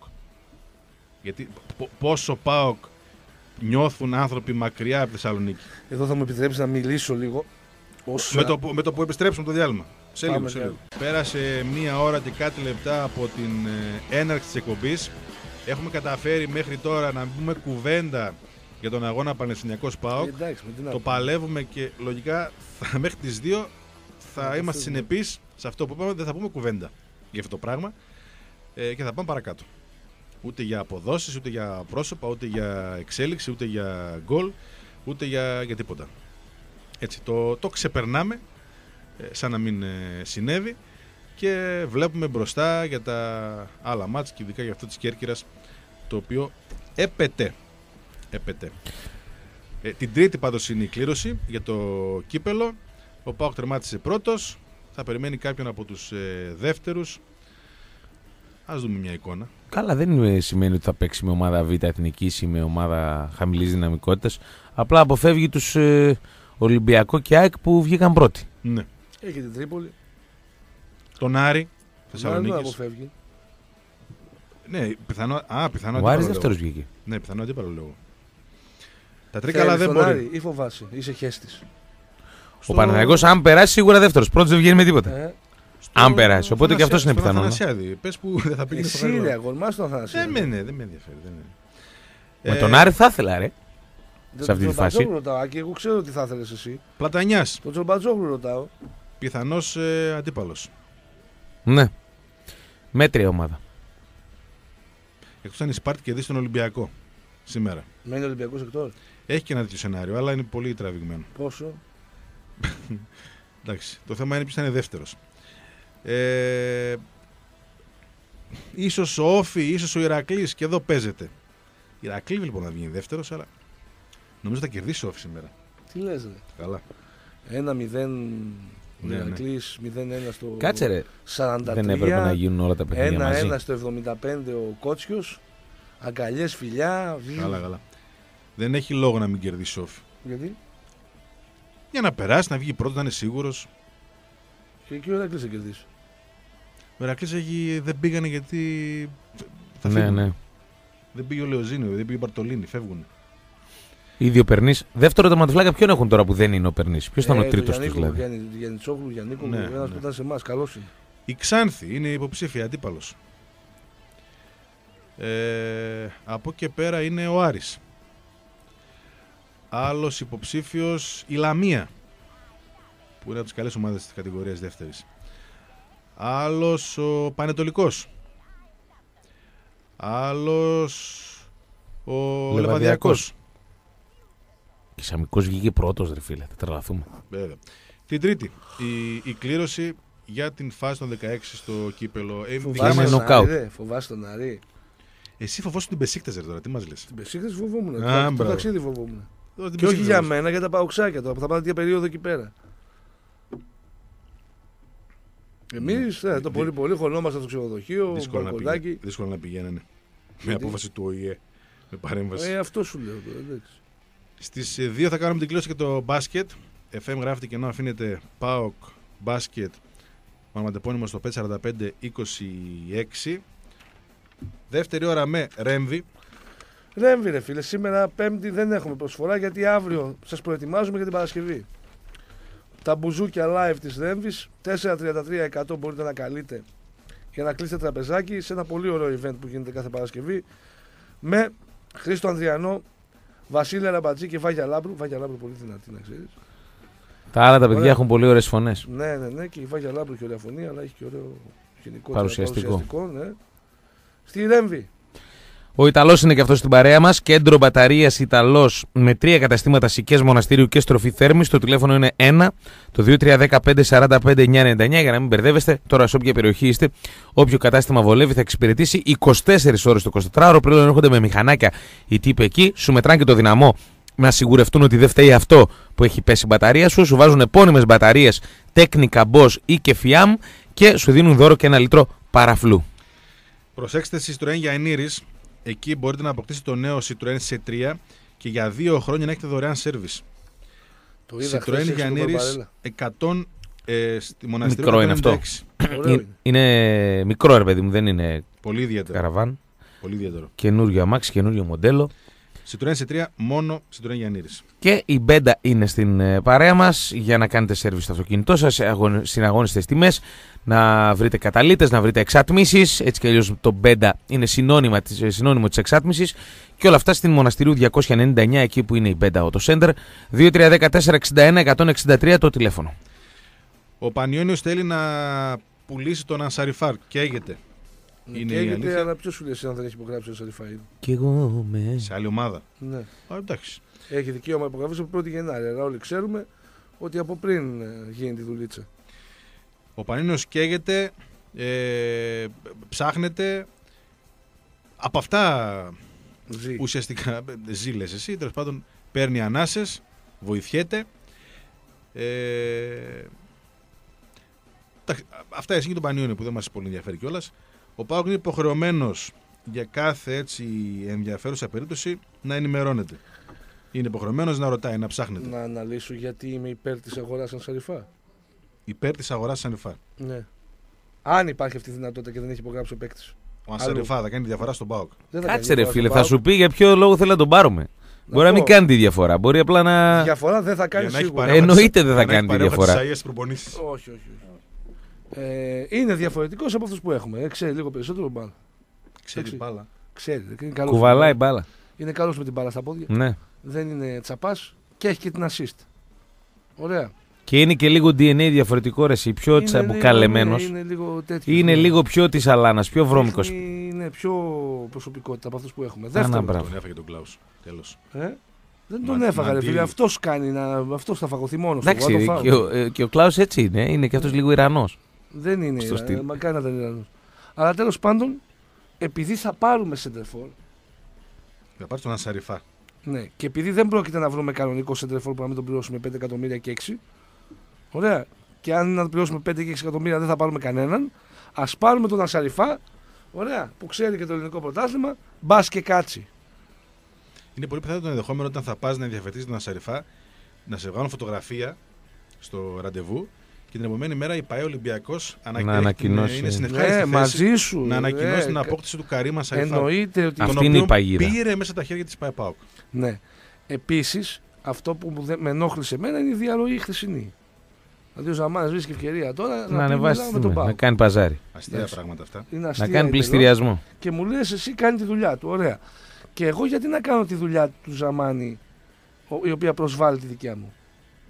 Γιατί π- πόσο ΠΑΟΚ νιώθουν άνθρωποι μακριά από τη Θεσσαλονίκη. Εδώ θα μου επιτρέψει να μιλήσω λίγο. Όσα... Με, το, με το που επιστρέψουμε το διάλειμμα. Σε λίγο, σε λίγο. λίγο. Πέρασε μία ώρα και κάτι λεπτά από την ε, έναρξη της εκπομπής. Έχουμε καταφέρει μέχρι τώρα να πούμε κουβέντα για τον αγώνα Παναθηναϊκός ΠΑΟΚ. Το παλεύουμε και λογικά θα, μέχρι τις δύο θα ε, είμαστε συνεπείς σε αυτό που είπαμε. Δεν θα πούμε κουβέντα για αυτό το πράγμα ε, και θα πάμε παρακάτω. Ούτε για αποδόσεις, ούτε για πρόσωπα, ούτε για εξέλιξη, ούτε για γκολ, ούτε για, για τίποτα. Έτσι, το, το ξεπερνάμε, ε, σαν να μην ε, συνέβη Και βλέπουμε μπροστά για τα άλλα μάτς και ειδικά για αυτό της Κέρκυρας, το οποίο έπεται. έπεται. Ε, την Τρίτη πάντως είναι η κλήρωση για το κύπελο. Ο ΠΑΟΚ τερμάτισε πρώτος. Θα περιμένει κάποιον από τους ε, δεύτερους. Ας δούμε μια εικόνα. Καλά, δεν σημαίνει ότι θα παίξει με ομάδα Β' εθνικής ή με ομάδα χαμηλής δυναμικότητας. Απλά αποφεύγει τους ε, Ολυμπιακό και ΑΕΚ που βγήκαν πρώτοι. Ναι. Έχει την Τρίπολη. Τον Άρη, Θεσσαλονίκη. Θεσσαλονίκης. Ναι, πιθανό, α, πιθανό Ο Άρης δεύτερος βγήκε. Ναι, πιθανό αντίπαλο λόγο. Τα Τρίκαλα δεν τον μπορεί. Άρη ή φοβάσαι, είσαι χέστης. Ο Στο... Παναθηναϊκός αν περάσει σίγουρα δεύτερος. Πρώτος δεν βγαίνει με τίποτα. Ε, Στο... Αν περάσει. Οπότε και αυτός είναι στον πιθανό. Αθανασιάδη. Πες που δεν θα πήγαινε στο εσύ Γαλλικό. ρε αγορμάς τον Αθανασιάδη. Δεν με, ναι, δεν με ενδιαφέρει. Δεν με. Με Ε, τον Άρη θα ήθελα, ρε. Δεν σε αυτή τον τη φάση. Τζορμπατζόγλου ρωτάω και εγώ ξέρω τι θα ήθελες εσύ. Πλατανιάς, Τον Τζορμπατζόγλου ρωτάω. πιθανός ε, αντίπαλος. Ναι. Μέτρια ομάδα. Εκτός αν η Σπάρτη κερδίσει τον Ολυμπιακό σήμερα. Μένει Ολυμπιακός εκτός. Έχει και ένα τέτοιο σενάριο, αλλά είναι πολύ τραβηγμένο. Πόσο. Εντάξει, το θέμα είναι ποιος θα είναι δεύτερος. Ε, ίσως ο Όφη, ίσως ο Ηρακλής, και εδώ παίζεται. Ηρακλή λοιπόν να βγει δεύτερος, αλλά νομίζω θα κερδίσει ο Όφη σήμερα. Τι λες ρε. Καλά. ένα μηδέν ο Ναι, ναι. Ηρακλής, μηδέν ένα στο Κάτσε ρε. σαράντα τρία. Δεν έπρεπε να γίνουν όλα τα παιχνίδια ένα μαζί. ένα στο εβδομήντα πέντε ο Κότσιος. Αγκαλιές, φιλιά. βι- Καλά, καλά. Δεν έχει λόγο να μην κερδίσει ο Όφη. Γιατί. Για να περάσει, να βγει πρώτο, να είναι σίγουρος. Και εκεί ο Ηρακλής θα κερδίσει. Ο Ηρακλής έχει... δεν πήγανε γιατί θα Ναι, φύγουν. ναι. Δεν πήγε ο Λεοζίνιο, δεν πήγε ο Μπαρτολίνη, φεύγουν. Ήδη ο Περνής. Δεύτερο τερματοφύλακα ποιον έχουν τώρα που δεν είναι ο Περνής. Ποιος ήταν ο το τρίτος τους Γιαννίκο, δηλαδή. Γιάννη, Γιάννη Τσόχλου, Γιαννίκο, Ναι, ένας ναι. που ήταν σε εμάς, καλός είναι. Η Ξάνθη είναι υποψήφια αντίπαλος. Ε, από και πέρα είναι ο Άρης. Άλλος υποψήφιος η Λαμία, που είναι από τις καλές ομάδες της κατηγορίας δεύτερης. Άλλος ο Πανετολικός. Άλλος ο Λεβαδιακός. Λεβαδιακός. Και Σαμικός βγήκε πρώτος, ρε φίλε. Θα τρελαθούμε. Βέβαια. Την Τρίτη η, η κλήρωση για την φάση των δεκαέξι στο κύπελο. Ε, δικιά Φάση μας- τον νοκάουτ. Άρη, ρε, φοβάσαι τον Άρη. Εσύ φοβόσαι την Μπεσίκτας ρε τώρα, τι μας λες. Την Πεσίκτες φοβόμουν. Α, Το- Το μπράβο. ταξίδι φοβόμουν. Τώρα την Και όχι Μπεσίκτας για φοβάσαι. μένα, για τα παουξάκια τώρα που θα πάνε τέτοια περίοδο εκεί πέρα. Εμείς ε, το Δι- πολύ πολύ χωνόμαστε στο ξενοδοχείο, Δύσκολο να, μπαλκονάκι. πηγα... Δύσκολο να πηγαίνανε. Με Γιατί? απόφαση του Ο Η Ε. Με παρέμβαση. Ε, αυτό σου λέω τώρα, εντάξει. Στις ε, δύο θα κάνουμε την κλήρωση για το μπάσκετ. εφ εμ γράφεται και ενώ αφήνεται ΠΑΟΚ μπάσκετ. Ονοματεπώνυμο στο πέντε σαράντα πέντε είκοσι έξι. Δεύτερη ώρα με Ρέμβη. Ρέμβη ρε φίλε, σήμερα Πέμπτη δεν έχουμε προσφορά γιατί αύριο σας προετοιμάζουμε για την Παρασκευή. Τα μπουζούκια live της Ρέμβης, τέσσερα τριάντα τρία εκατό μπορείτε να καλείτε για να κλείσετε τραπεζάκι σε ένα πολύ ωραίο event που γίνεται κάθε Παρασκευή με Χρήστο Ανδριανό, Βασίλη Ραμπατζή και Βάγια Λάμπρου. Βάγια Λάμπρου πολύ δυνατή να ξέρεις. Τα άλλα τα παιδιά Ωραία. έχουν πολύ ωραίες φωνές. Ναι, ναι, ναι, και η Βάγια Λάμπρου έχει ωραία φωνή, αλλά έχει και ωραίο γενικό Παρουσιαστικό. ναι. Στη Ρέμβη. Ο Ιταλός είναι και αυτός στην παρέα μας. Κέντρο μπαταρίας Ιταλός με τρία καταστήματα Σικές, Μοναστήριου και Στροφή Θέρμης. Το τηλέφωνο είναι ένα, το δύο τρία ένα πέντε τέσσερα πέντε εννιά εννιά εννιά για να μην μπερδεύεστε. Τώρα σε όποια περιοχή είστε, όποιο κατάστημα βολεύει θα εξυπηρετήσει είκοσι τέσσερις ώρες το εικοσιτετράωρο. Πλέον έρχονται με μηχανάκια οι τύποι εκεί, σου μετράνε και το δυναμό να σιγουρευτούν ότι δεν φταίει αυτό που έχει πέσει η μπαταρία σου. Σου βάζουν επώνυμες μπαταρίες Technica, Bosch ή και Fiam και σου δίνουν δώρο και ένα λίτρο παραφλού. Προσέξτε στη Citroën για ενήρης. Εκεί μπορείτε να αποκτήσετε το νέο Citroën σι τρία και για δύο χρόνια να έχετε δωρεάν σέρβις. Το είδα χθες Citroën έξω για στην ενήρης Παρπαρέλα. εκατό ε, στη Μοναστήριο. Μικρό είναι εκατόν αυτό. ενενήντα έξι. Ωραίο είναι. Είναι μικρό ρε παιδί μου, δεν είναι Πολύ ιδιαίτερο. καραβάν. Πολύ ιδιαίτερο. Καινούριο αμάξι, καινούριο μοντέλο. Citroën σι τρία μόνο Citroën για ενήρης. Και η Μπέντα είναι στην ε, παρέα μας για να κάνετε σέρβις στο αυτοκίνητό σας, αγων- συναγώνιστες τιμές, να βρείτε καταλύτες, να βρείτε εξάτμισεις. Έτσι κι αλλιώς το Μπέντα είναι συνώνυμα, της- ε, συνώνυμο της εξάτμισης. Και όλα αυτά στην Μοναστηρίου διακόσια ενενήντα εννιά, εκεί που είναι η Μπέντα Auto Center. δύο τρία ένα τέσσερα εξήντα ένα εκατόν εξήντα τρία το τηλέφωνο. Ο Πανιόνιος θέλει να πουλήσει τον Ανσαριφάρ. Καίγεται. Είναι η Καίγεται, αλήθεια. αλλά ποιος σου λέει εσύ αν δεν έχει υπογράψει ο Σαριφαΐδη. Κι εγώ με. Σε άλλη ομάδα. Ναι. Α, εντάξει. Έχει δικαίωμα υπογραφής από πρώτη Γενάρη. Αλλά όλοι ξέρουμε ότι από πριν ε, γίνει τη δουλίτσα. Ο Πανιόνιος καίγεται Ε, ψάχνετε. Από αυτά Ζει. ουσιαστικά ζει, λες εσύ. Τέλος πάντων, παίρνει ανάσες, βοηθιέται. Ε, αυτά εσύ και τον Πανιόνιο που δεν μας πολύ ενδιαφέρει κιόλας. Ο ΠΑΟΚ είναι υποχρεωμένος για κάθε έτσι ενδιαφέρουσα περίπτωση να ενημερώνεται. Είναι υποχρεωμένος να ρωτάει, να ψάχνεται. Να αναλύσω γιατί είμαι υπέρ της αγοράς Ανσαριφά. Υπέρ της αγοράς Ανσαριφά. Ναι. Αν υπάρχει αυτή η δυνατότητα και δεν έχει υπογράψει ο παίκτης. Ο Ανσαριφά θα κάνει τη διαφορά στον ΠΑΟΚ. Κάτσε ρε φίλε, θα σου πει για ποιο λόγο θέλει να τον πάρουμε. Μπορεί να μην κάνει τη διαφορά. Μπορεί απλά να. Διαφορά δεν θα κάνει σίγουρα. Εννοείται δεν θα κάνει τη διαφορά. Όχι, όχι, όχι. Ε, είναι διαφορετικός από αυτούς που έχουμε. Ε, ξέρει λίγο περισσότερο μπάλα. Ξέρει μπάλα. Ξέρει. Είναι καλός Κουβαλάει μπάλα. Είναι καλός με την μπάλα στα πόδια. Ναι. Δεν είναι τσαπάς και έχει και την assist. Ωραία. Και είναι και λίγο ντι εν έι διαφορετικό ρε, πιο τσαμπουκαλεμένος. Είναι, είναι, λίγο, τέτοιο, είναι λίγο πιο της Αλάνας, πιο βρώμικος. Είναι πιο προσωπικότητα από αυτούς που έχουμε. Δεύτερον. Τον έφαγε τον Κλάους. Τέλος. Ε? Δεν τον έφαγα ρε φίλε. Αυτός κάνει να... Αυτός θα φαγωθεί μόνος του. Εντάξει, και ο, και ο Κλάους έτσι είναι. Είναι και αυτός λίγο Ιρανός. Δεν είναι Ιρανός. Μακάρι να ήταν Ιρανός. Αλλά τέλος πάντων, επειδή θα πάρουμε σεντερφόρ. Θα πάρει τον Ανσαριφά. Ναι, και επειδή δεν πρόκειται να βρούμε κανονικό σεντερφόρ που να μην τον πληρώσουμε πέντε εκατομμύρια και έξι. Ωραία. Και αν να τον πληρώσουμε πέντε και έξι εκατομμύρια δεν θα πάρουμε κανέναν. Ας πάρουμε τον Ανσαριφά. Ωραία. Που ξέρει και το ελληνικό πρωτάθλημα. Μπας και κάτσει. Είναι πολύ πιθανό το ενδεχόμενο όταν θα πας να ενδιαφερθείς τον Ανσαριφά να σε βγάλουν φωτογραφία στο ραντεβού και την επόμενη μέρα η ΠΑΕ Ολυμπιακός ανακοινώσει. Είναι στην ευχάριστη ναι, θέση μαζί σου, να ανακοινώσει ναι, την απόκτηση του Καρίμ Ανσαριφά. Εννοείται ότι αυτή είναι η παγίδα. Πήρε μέσα τα χέρια της ΠΑΕ ΠΑΟΚ. Ναι. Επίσης, αυτό που με ενόχλησε εμένα είναι η διαρροή χθεσινή. Δηλαδή ο Ζαμάνας βρίσκει ευκαιρία τώρα να, να ανεβάσει με τον ΠΑΟΚ. Να κάνει παζάρι. Αστεία yes. πράγματα αυτά. Να κάνει πληστηριασμό. Και μου λες εσύ κάνει τη δουλειά του. Ωραία. Και εγώ γιατί να κάνω τη δουλειά του Ζαμάνη η οποία προσβάλλει τη δικιά μου.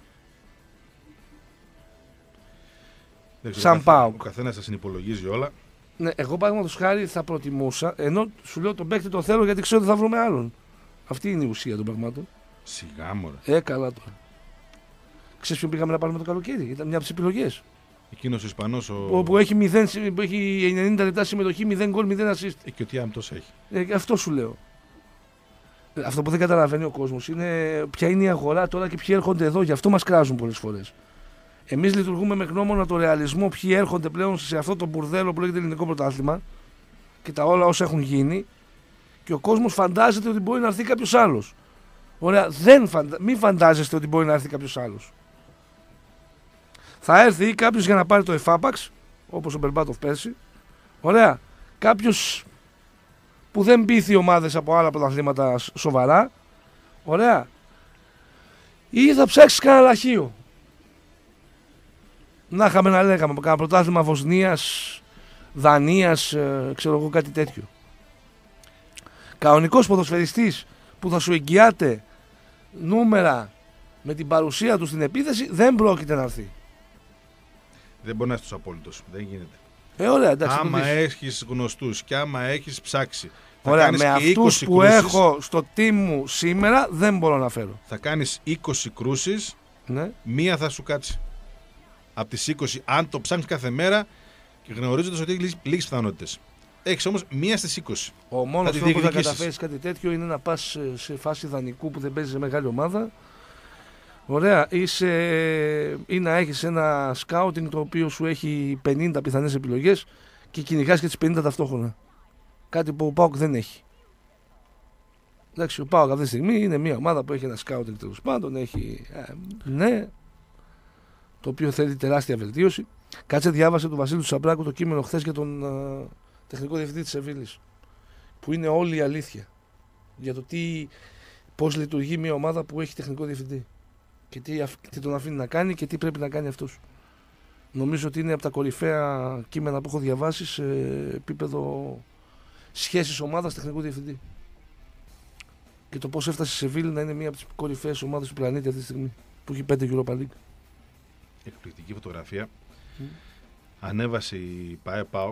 Σαν ΠΑΟΚ. Ο καθένας σας συνυπολογίζει όλα. Ναι, εγώ παραδείγματος χάρη θα προτιμούσα, ενώ σου λέω τον παίκτη το θέλω γιατί ξέρω ότι θα βρούμε άλλον. Αυτή είναι η ουσία των πραγμάτων. Σιγά μωρέ. Ε, καλά τώρα. Ξέρεις ποιον πήγαμε να πάρουμε το καλοκαίρι, ήταν μια από τις επιλογές. Εκείνος ο Ισπανός. Ο... Ο, που, έχει μηδέν, που έχει ενενήντα λεπτά συμμετοχή, μηδέν γκολ, μηδέν assist. Ε, και ο Τιάμ τόσο έχει. Ε, αυτό σου λέω. Ε, αυτό που δεν καταλαβαίνει ο κόσμος είναι ποια είναι η αγορά τώρα και ποιοι έρχονται εδώ, γι' αυτό μας κράζουν πολλές φορές. Εμείς λειτουργούμε με γνώμονα το ρεαλισμό, ποιοι έρχονται πλέον σε αυτό το μπουρδέλο που λέγεται ελληνικό πρωτάθλημα και τα όλα όσα έχουν γίνει και ο κόσμος φαντάζεται ότι μπορεί να έρθει κάποιος άλλος. Ωραία, δεν φαντα... μην φαντάζεστε ότι μπορεί να έρθει κάποιος άλλος. Θα έρθει κάποιος για να πάρει το εφάπαξ, όπως ο Μπερμπάτοφ πέρσι. Ωραία, κάποιος που δεν πείθει ομάδες από άλλα πρωταθλήματα σοβαρά. Ωραία, ή θα ψάξεις κανένα λαχείο. Να είχαμε να λέγαμε από κανένα πρωτάθλημα Βοσνίας, Δανίας, ε, ξέρω εγώ κάτι τέτοιο. Κανονικός ποδοσφαιριστής που θα σου εγγυάται νούμερα με την παρουσία του στην επίθεση δεν πρόκειται να έρθει. Δεν μπορεί να είσαι τους απόλυτος. Δεν γίνεται. Ε, ωραία, εντάξει, άμα έχεις γνωστούς και άμα έχεις ψάξει. Ωραία, με αυτούς που κρούσεις, έχω στο team μου σήμερα δεν μπορώ να φέρω. Θα κάνεις είκοσι κρούσεις, ναι. Μία θα σου κάτσει. Από τις είκοσι, αν το ψάχνεις κάθε μέρα και γνωρίζοντας ότι έχεις λίγες πιθανότητες. Έχεις όμως μία στις είκοσι. Ο μόνος τρόπος που θα καταφέρεις κάτι τέτοιο είναι να πας σε φάση δανεικού που δεν παίζεις σε μεγάλη ομάδα. Ωραία, είσαι, ή να έχεις ένα σκάουτινγκ το οποίο σου έχει πενήντα πιθανές επιλογές και κυνηγάς και τις πενήντα ταυτόχρονα. Κάτι που ο ΠΑΟΚ δεν έχει. Εντάξει, ο ΠΑΟΚ αυτή τη στιγμή είναι μια ομάδα που έχει ένα σκάουτινγκ τέλος πάντων, έχει. Ε, ναι, το οποίο θέλει τεράστια βελτίωση. Κάτσε, διάβασε του Βασίλου του Σαμπράκου το κείμενο χθες για τον uh, τεχνικό διευθυντή της Σεβίλης. Που είναι όλη η αλήθεια. Για το τι, πώς λειτουργεί μια ομάδα που έχει τεχνικό διευθυντή. Και τι, τι τον αφήνει να κάνει και τι πρέπει να κάνει αυτός. Νομίζω ότι είναι από τα κορυφαία κείμενα που έχω διαβάσει σε επίπεδο σχέσης ομάδας τεχνικού διευθυντή. Και το πώς έφτασε η Σεβίλη να είναι μια από τις κορυφαίες ομάδες του πλανήτη αυτή τη στιγμή. Που έχει πέντε Europa League. Εκπληκτική φωτογραφία. Mm. Ανέβασε η ΠΑΕ ΠΑΟΚ.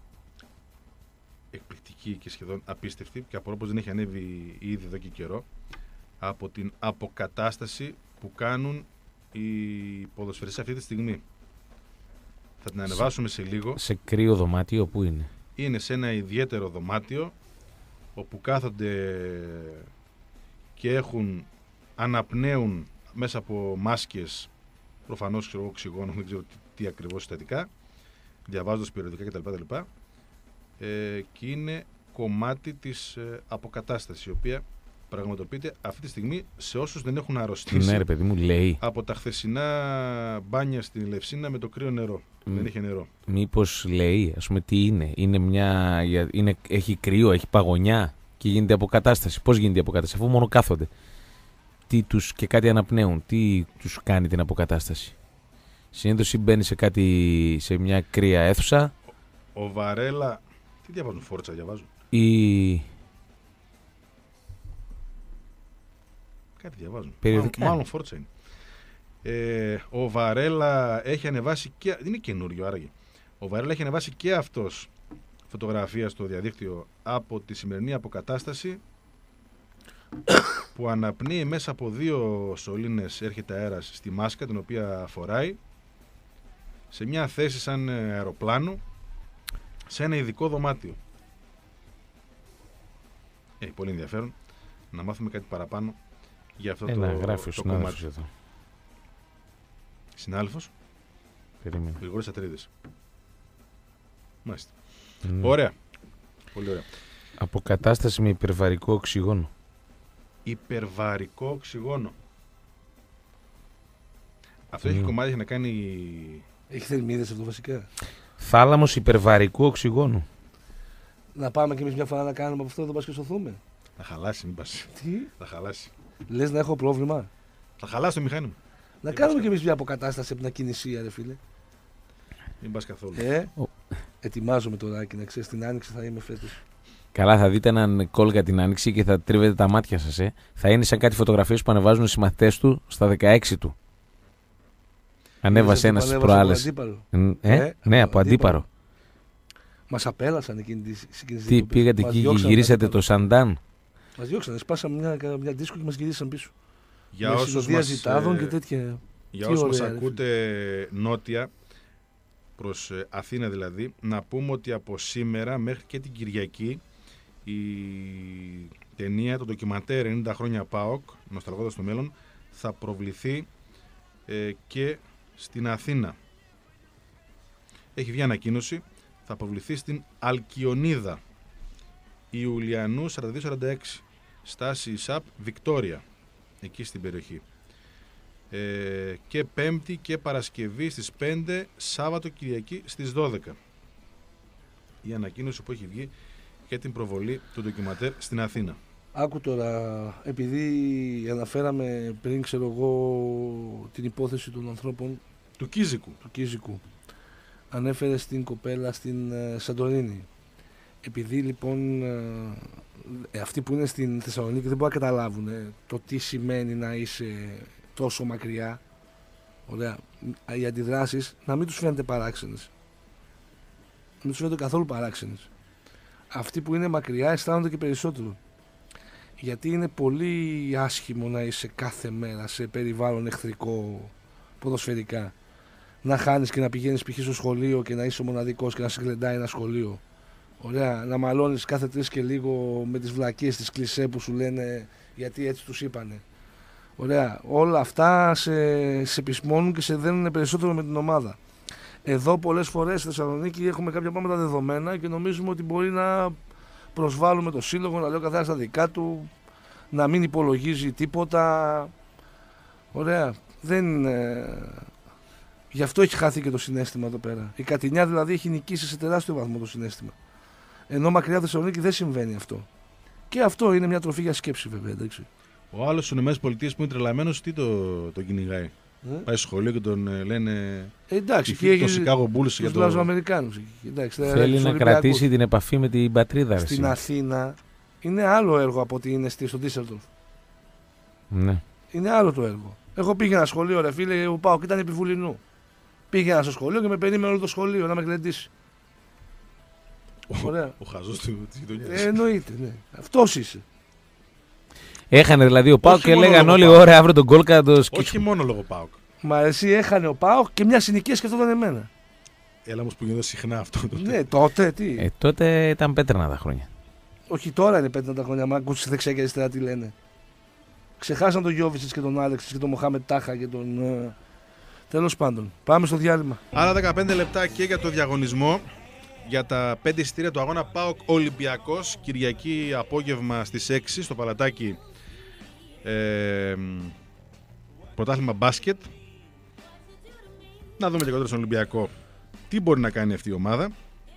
Εκπληκτική και σχεδόν απίστευτη. Και απορώ πως δεν έχει ανέβει ήδη εδώ και καιρό. Από την αποκατάσταση που κάνουν οι ποδοσφαιριστές αυτή τη στιγμή. Θα την ανεβάσουμε σε λίγο. Σε κρύο δωμάτιο, πού είναι? Είναι σε ένα ιδιαίτερο δωμάτιο όπου κάθονται και έχουν, αναπνέουν μέσα από μάσκες, προφανώς ξέρω εγώ οξυγόνο, δεν ξέρω τι, τι ακριβώς συστατικά, διαβάζοντας περιοδικά κτλ. Ε, και είναι κομμάτι της ε, αποκατάστασης, η οποία πραγματοποιείται αυτή τη στιγμή σε όσους δεν έχουν αρρωστήσει. Ναι, ρε παιδί μου, λέει. Από τα χθεσινά μπάνια στην Λευσίνα με το κρύο νερό. Mm. Δεν είχε νερό. Μήπως λέει, ας πούμε, τι είναι? Είναι μια, είναι, έχει κρύο, έχει παγωνιά και γίνεται αποκατάσταση. Πώς γίνεται η αποκατάσταση, αφού μόνο κάθονται? Τι τους, και κάτι αναπνέουν, τι τους κάνει την αποκατάσταση? Συνήθως μπαίνει σε, κάτι, σε μια κρύα αίθουσα. Ο, ο Βαρέλα. Τι διαβάζουν, Φόρτσα διαβάζουν? Ή... Κάτι διαβάζουν. Περιοδικά. Μάλλον, μάλλον Φόρτσα είναι. Ε, ο Βαρέλα έχει ανεβάσει και. Δεν είναι καινούριο άραγε. Ο Βαρέλα έχει ανεβάσει και αυτός φωτογραφία στο διαδίκτυο από τη σημερινή αποκατάσταση που αναπνέει μέσα από δύο σωλήνες, έρχεται αέρας στη μάσκα την οποία φοράει σε μια θέση σαν αεροπλάνο σε ένα ειδικό δωμάτιο. Έχει πολύ ενδιαφέρον να μάθουμε κάτι παραπάνω για αυτό Ένα, το, γράφει ο το συνάδελφος κομμάτι. εδώ. Συνάδελφος. Περίμενε. Γρηγόρης Ατρίδης. Μάλιστα. Ναι. Ωραία. Πολύ ωραία. Αποκατάσταση με υπερβαρικό οξυγόνο. Υπερβαρικό οξυγόνο. Αυτό Mm. έχει κομμάτι, έχει να κάνει. Έχει θερμίδες αυτό βασικά. Θάλαμος υπερβαρικού οξυγόνου. Να πάμε κι εμείς μια φορά να κάνουμε από αυτό εδώ, πας και σωθούμε. Θα χαλάσει, μην πας. Τι, Θα χαλάσει. λες να έχω πρόβλημα? Θα χαλάσει το μηχάνημα. Να κάνουμε κι εμείς μια αποκατάσταση από την ακινησία, ρε φίλε. Μην πας καθόλου. Ε, Ο. ετοιμάζομαι τώρα και να ξέρεις, την άνοιξη θα είμαι φέτος. Καλά, θα δείτε έναν κόλγα την άνοιξη και θα τρίβετε τα μάτια σας. Ε. Θα είναι σαν κάτι φωτογραφίες που ανεβάζουν οι συμμαθητές του στα δεκαέξι του. Ανέβασε ένας στις προάλλες. Ε, Ε, ναι, από από αντίπαρο. Μας απέλασαν εκείνη τη εκείνη Τι, πήγατε εκεί και γυρίσατε το Σαντάν? Μας διώξανε, σπάσαμε μια, μια δίσκο και μας γυρίσαν πίσω. Για Με όσους συνοδεία μας, ζητάδων ε, και τέτοια. για Τι όσους μας ωραία, ρε ακούτε νότια, προς ε, Αθήνα δηλαδή, να πούμε ότι από σήμερα μέχρι και την Κυριακή η ταινία, το ντοκιμαντέρ ενενήντα χρόνια ΠΑΟΚ, νοσταλγώντας το μέλλον, θα προβληθεί ε, και στην Αθήνα. Έχει βγει ανακοίνωση, θα προβληθεί στην Αλκιονίδα, Ιουλιανού σαράντα δύο σαράντα έξι, στάση ΙΣΑΠ Βικτόρια, εκεί στην περιοχή. Ε, και Πέμπτη και Παρασκευή στις πέντε, Σάββατο Κυριακή στις δώδεκα. Η ανακοίνωση που έχει βγει για την προβολή του ντοκιματέρ στην Αθήνα. Άκου τώρα, επειδή αναφέραμε πριν, ξέρω εγώ, την υπόθεση των ανθρώπων Του Κίζικου. του Κίζικου, ανέφερε στην κοπέλα στην ε, Σαντορίνη. Επειδή λοιπόν ε, αυτοί που είναι στην Θεσσαλονίκη δεν μπορούν να καταλάβουν ε, το τι σημαίνει να είσαι τόσο μακριά, ωραία, οι αντιδράσεις να μην τους φαίνεται παράξενες. Να μην τους φαίνεται καθόλου παράξενες. Αυτοί που είναι μακριά αισθάνονται και περισσότερο. Γιατί είναι πολύ άσχημο να είσαι κάθε μέρα σε περιβάλλον εχθρικό ποδοσφαιρικά. Να χάνεις και να πηγαίνεις π.χ. στο σχολείο και να είσαι μοναδικός και να σε γλεντάει ένα σχολείο. Ωραία, να μαλώνεις κάθε τρεις και λίγο με τις βλακίες της κλισέ που σου λένε γιατί έτσι τους είπανε. Ωραία, όλα αυτά σε, σε πεισμώνουν και σε δένουν περισσότερο με την ομάδα. Εδώ πολλές φορές στη Θεσσαλονίκη έχουμε κάποια πράγματα δεδομένα και νομίζουμε ότι μπορεί να προσβάλλουμε το σύλλογο, να λέει ο καθένας τα δικά του, να μην υπολογίζει τίποτα. Ωραία, δεν... Ε... Γι' αυτό έχει χάθει και το συναίσθημα εδώ πέρα. Η Κατηνιά δηλαδή έχει νικήσει σε τεράστιο βαθμό το συναίσθημα. Ενώ μακριά από Θεσσαλονίκη δεν συμβαίνει αυτό. Και αυτό είναι μια τροφή για σκέψη βέβαια, εντάξει. Ο άλλος στις ΗΠΑ που είναι τρελαμένος, τι το, το κυνηγάει. Ε? Πάει στο σχολείο και τον ε, λένε. Ε, εντάξει, και έχει το Chicago Bulls για το. Λαζοαμερικάνους. Θέλει να κρατήσει την επαφή με την πατρίδα. Στην εσύ. Αθήνα είναι άλλο έργο από ότι είναι στο Ντίσσελντορφ. Ναι. Είναι άλλο το έργο. Εγώ πήγαινα σχολείο, ρε φίλε, ο Πάοκ ήταν επιβουλινού. Πήγαινα στο σχολείο και με περίμενε όλο το σχολείο να με γλεντήσει. Ωραία. Ο χαζός του της γειτονιάς. Ε, εννοείται, ναι. Αυτός είσαι. Έχανε δηλαδή ο Πάοκ και μόνο λέγαν λόγω όλοι: Πάοκ. ωραία, αύριο τον κόλκα το σκύψουμε. Όχι μόνο λόγω ΠΑΟΚ. Μα εσύ έχανε ο Πάοκ και μια συνοικία σκεφτόταν εμένα. Έλα όμως που γίνεται συχνά αυτό. Τότε. Ναι, τότε τι. Ε, τότε ήταν πέτρινα τα χρόνια. Όχι, τώρα είναι πέτρινα τα χρόνια. Μα ακούσεις δεξιά και αριστερά τι λένε. Ξεχάσαν τον Γιώβιτσιτς και τον Άλεξιτς και τον Μοχάμετ Τάχα και τον. Uh... Τέλος πάντων, πάμε στο διάλειμμα. Άλλα δεκαπέντε λεπτά και για το διαγωνισμό. Για τα πέντε εισιτήρια του αγώνα ΠΑΟΚ Ολυμπιακός. Κυριακή απόγευμα στις έξι στο Παλατάκι. Ε, πρωτάθλημα μπάσκετ. Να δούμε και κοντά στον Ολυμπιακό τι μπορεί να κάνει αυτή η ομάδα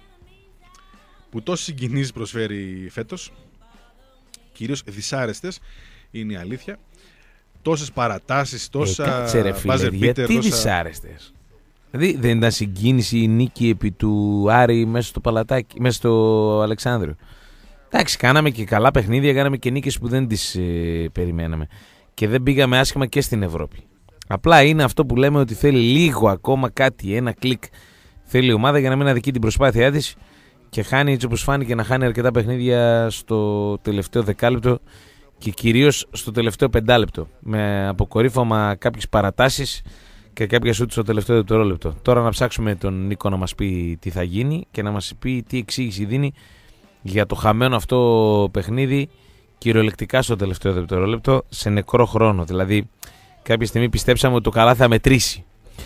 που τόσες συγκινήσεις προσφέρει φέτος, κυρίως δυσάρεστες είναι η αλήθεια, τόσες παρατάσεις, τόσα ε, κάτσε ρε φίλε, buzzer beater, γιατί τόσα... δυσάρεστες? Δηλαδή δεν ήταν συγκίνηση η νίκη επί του Άρη μέσα στο Παλατάκι, μέσα στο Αλεξάνδριο? Εντάξει, κάναμε και καλά παιχνίδια, κάναμε και νίκες που δεν τις ε, περιμέναμε και δεν πήγαμε άσχημα και στην Ευρώπη. Απλά είναι αυτό που λέμε ότι θέλει λίγο ακόμα κάτι, ένα κλικ θέλει η ομάδα για να μην αδικεί την προσπάθειά της και χάνει, έτσι όπως φάνηκε, να χάνει αρκετά παιχνίδια στο τελευταίο δεκάλεπτο και κυρίως στο τελευταίο πεντάλεπτο με αποκορύφωμα κάποιες παρατάσεις και κάποια σούτ στο τελευταίο δευτερόλεπτο. Τώρα να ψάξουμε τον Νίκο να μας πει τι θα γίνει και να μας πει τι εξήγηση δίνει για το χαμένο αυτό παιχνίδι κυριολεκτικά στο τελευταίο δευτερόλεπτο σε νεκρό χρόνο. Δηλαδή κάποια στιγμή πιστέψαμε ότι το καλά θα μετρήσει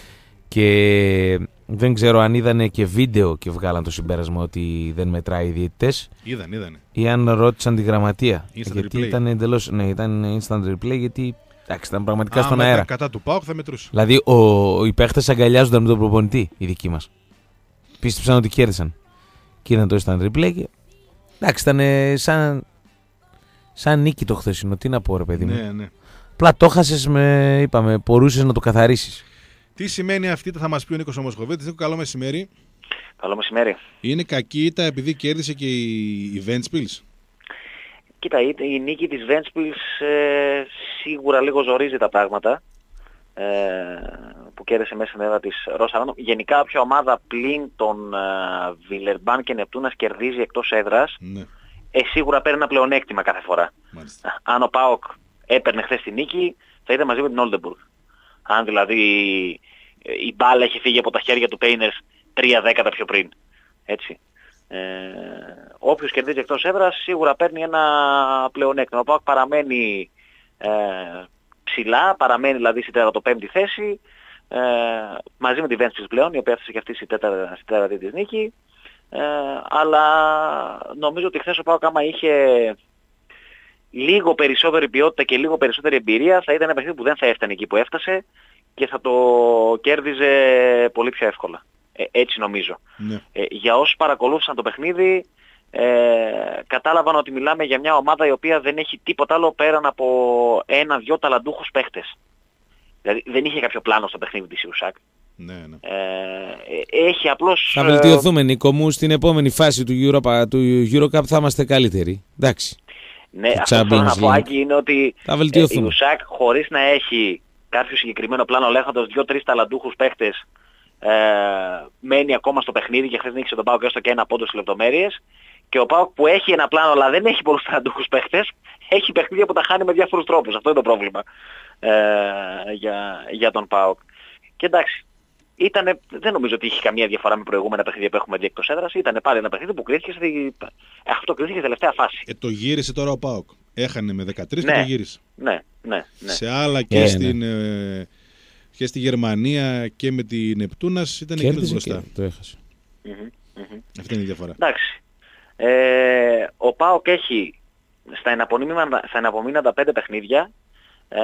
και δεν ξέρω αν είδανε και βίντεο και βγάλαν το συμπέρασμα ότι δεν μετράει οι διαιτητές. Είδαν, είδανε. Ή αν ρώτησαν τη γραμματεία. Instant γιατί replay. Ήταν εντελώς, ναι, ήταν instant replay γιατί εντάξει, ήταν πραγματικά Α, στον μετά αέρα. Κατά του ΠΑΟΚ θα μετρούσε. Δηλαδή ο, οι παίχτες αγκαλιάζονταν με τον προπονητή, οι δικοί μας. Πίστεψαν ότι κέρδισαν. Και είδαν το instant replay και εντάξει, ήταν σαν, σαν νίκη το χθεσινό. Τι να πω ρε παιδί μου. Ναι, ναι. Απλά το χάσες με, είπαμε, μπορούσες να το καθαρίσεις. Τι σημαίνει αυτή, θα μας πει ο Νίκος Ομοσχοβίτης. Νίκο, καλό μεσημέρι. Καλό μεσημέρι. Είναι κακή ήττα επειδή κέρδισε και η, η Ventspils. Κοίτα, η, η νίκη της Ventspils ε, σίγουρα λίγο ζορίζει τα πράγματα ε, που κέρδισε μέσα στην έδρα της Ρόσαραντο. Γενικά όποια ομάδα πλην των Βιλερμπάν και Νεπτούνας κερδίζει εκτός έδρας, Ναι. ε, σίγουρα παίρνει ένα πλεονέκτημα κάθε φορά. Μάλιστα. Αν ο ΠΑΟΚ έπαιρνε χθες τη νίκη, θα ήταν μαζί με την Oldenburg. Αν δηλαδή η μπάλα έχει φύγει από τα χέρια του Πέινερς τρία δέκατα πιο πριν. Έτσι. Ε, όποιος κερδίζει εκτός έδρας σίγουρα παίρνει ένα πλεονέκτημα. Ο ΠΑΟΚ παραμένει ε, ψηλά, παραμένει δηλαδή στη τέταρτο-πέμπτη θέση, ε, μαζί με τη Ventspils πλέον, η οποία έφτασε και αυτή στη τέταρτη, στη τέταρτη της νίκη. Ε, αλλά νομίζω ότι χθες ο ΠΑΟΚ άμα είχε λίγο περισσότερη ποιότητα και λίγο περισσότερη εμπειρία θα ήταν ένα παιχνίδι που δεν θα έφτανε εκεί που έφτασε και θα το κέρδιζε πολύ πιο εύκολα. Ε, έτσι νομίζω. Ναι. Ε, για όσους παρακολούθησαν το παιχνίδι ε, κατάλαβαν ότι μιλάμε για μια ομάδα η οποία δεν έχει τίποτα άλλο πέραν από ένα-δυο ταλαντούχους παίχτες. Δηλαδή δεν είχε κάποιο πλάνο στο παιχνίδι της Ιουσάκ. Ναι, ναι. Ε, έχει απλώς... Θα βελτιωθούμε, Νίκο μου, στην επόμενη φάση του, Europa, του EuroCup θα είμαστε καλύτεροι. Εντάξει. Ναι, το αυτό που θέλω να πω, League. Άκη, είναι ότι Θα ε, βελτιωθούμε. η Ιουσάκ χωρίς να έχει κάποιο συγκεκριμένο πλάνο λέγοντας δύο-τρεις ταλαντούχους παίχτες ε, μένει ακόμα στο παιχνίδι και χθες νίκησε τον ΠΑΟΚ έστω και ένα πόντο στις λεπτομέρειες και ο ΠΑΟΚ που έχει ένα πλάνο αλλά δεν έχει πολλούς ταλαντούχους παίχτες έχει παιχνίδια που τα χάνει με διάφορους τρόπους. Αυτό είναι το πρόβλημα ε, για, για τον ΠΑΟΚ. Και εντάξει, ήτανε, δεν νομίζω ότι είχε καμία διαφορά με προηγούμενα παιχνίδια που έχουμε δει εκτός έδρας. Ήταν πάλι ένα παιχνίδι που κρίθηκε στη... αυτό κρίθηκε στη τελευταία φάση. Ε, το γύρισε τώρα ο ΠΑΟΚ. Έχανε με δεκατρείς Ναι. και το γύρισε. Ναι, ναι, ναι. Σε άλλα και, Ε, στην, ε, και στη Γερμανία και με την Νεπτούνας ήταν εκείνο Κέρδιζε μπροστά. και το έχασε. Μμμ, μμμ. Αυτή είναι η διαφορά. Εντάξει. Ε, ο ΠΑΟΚ έχει στα εναπομείναντα, στα εναπομείναντα πέντε παιχνίδια ε,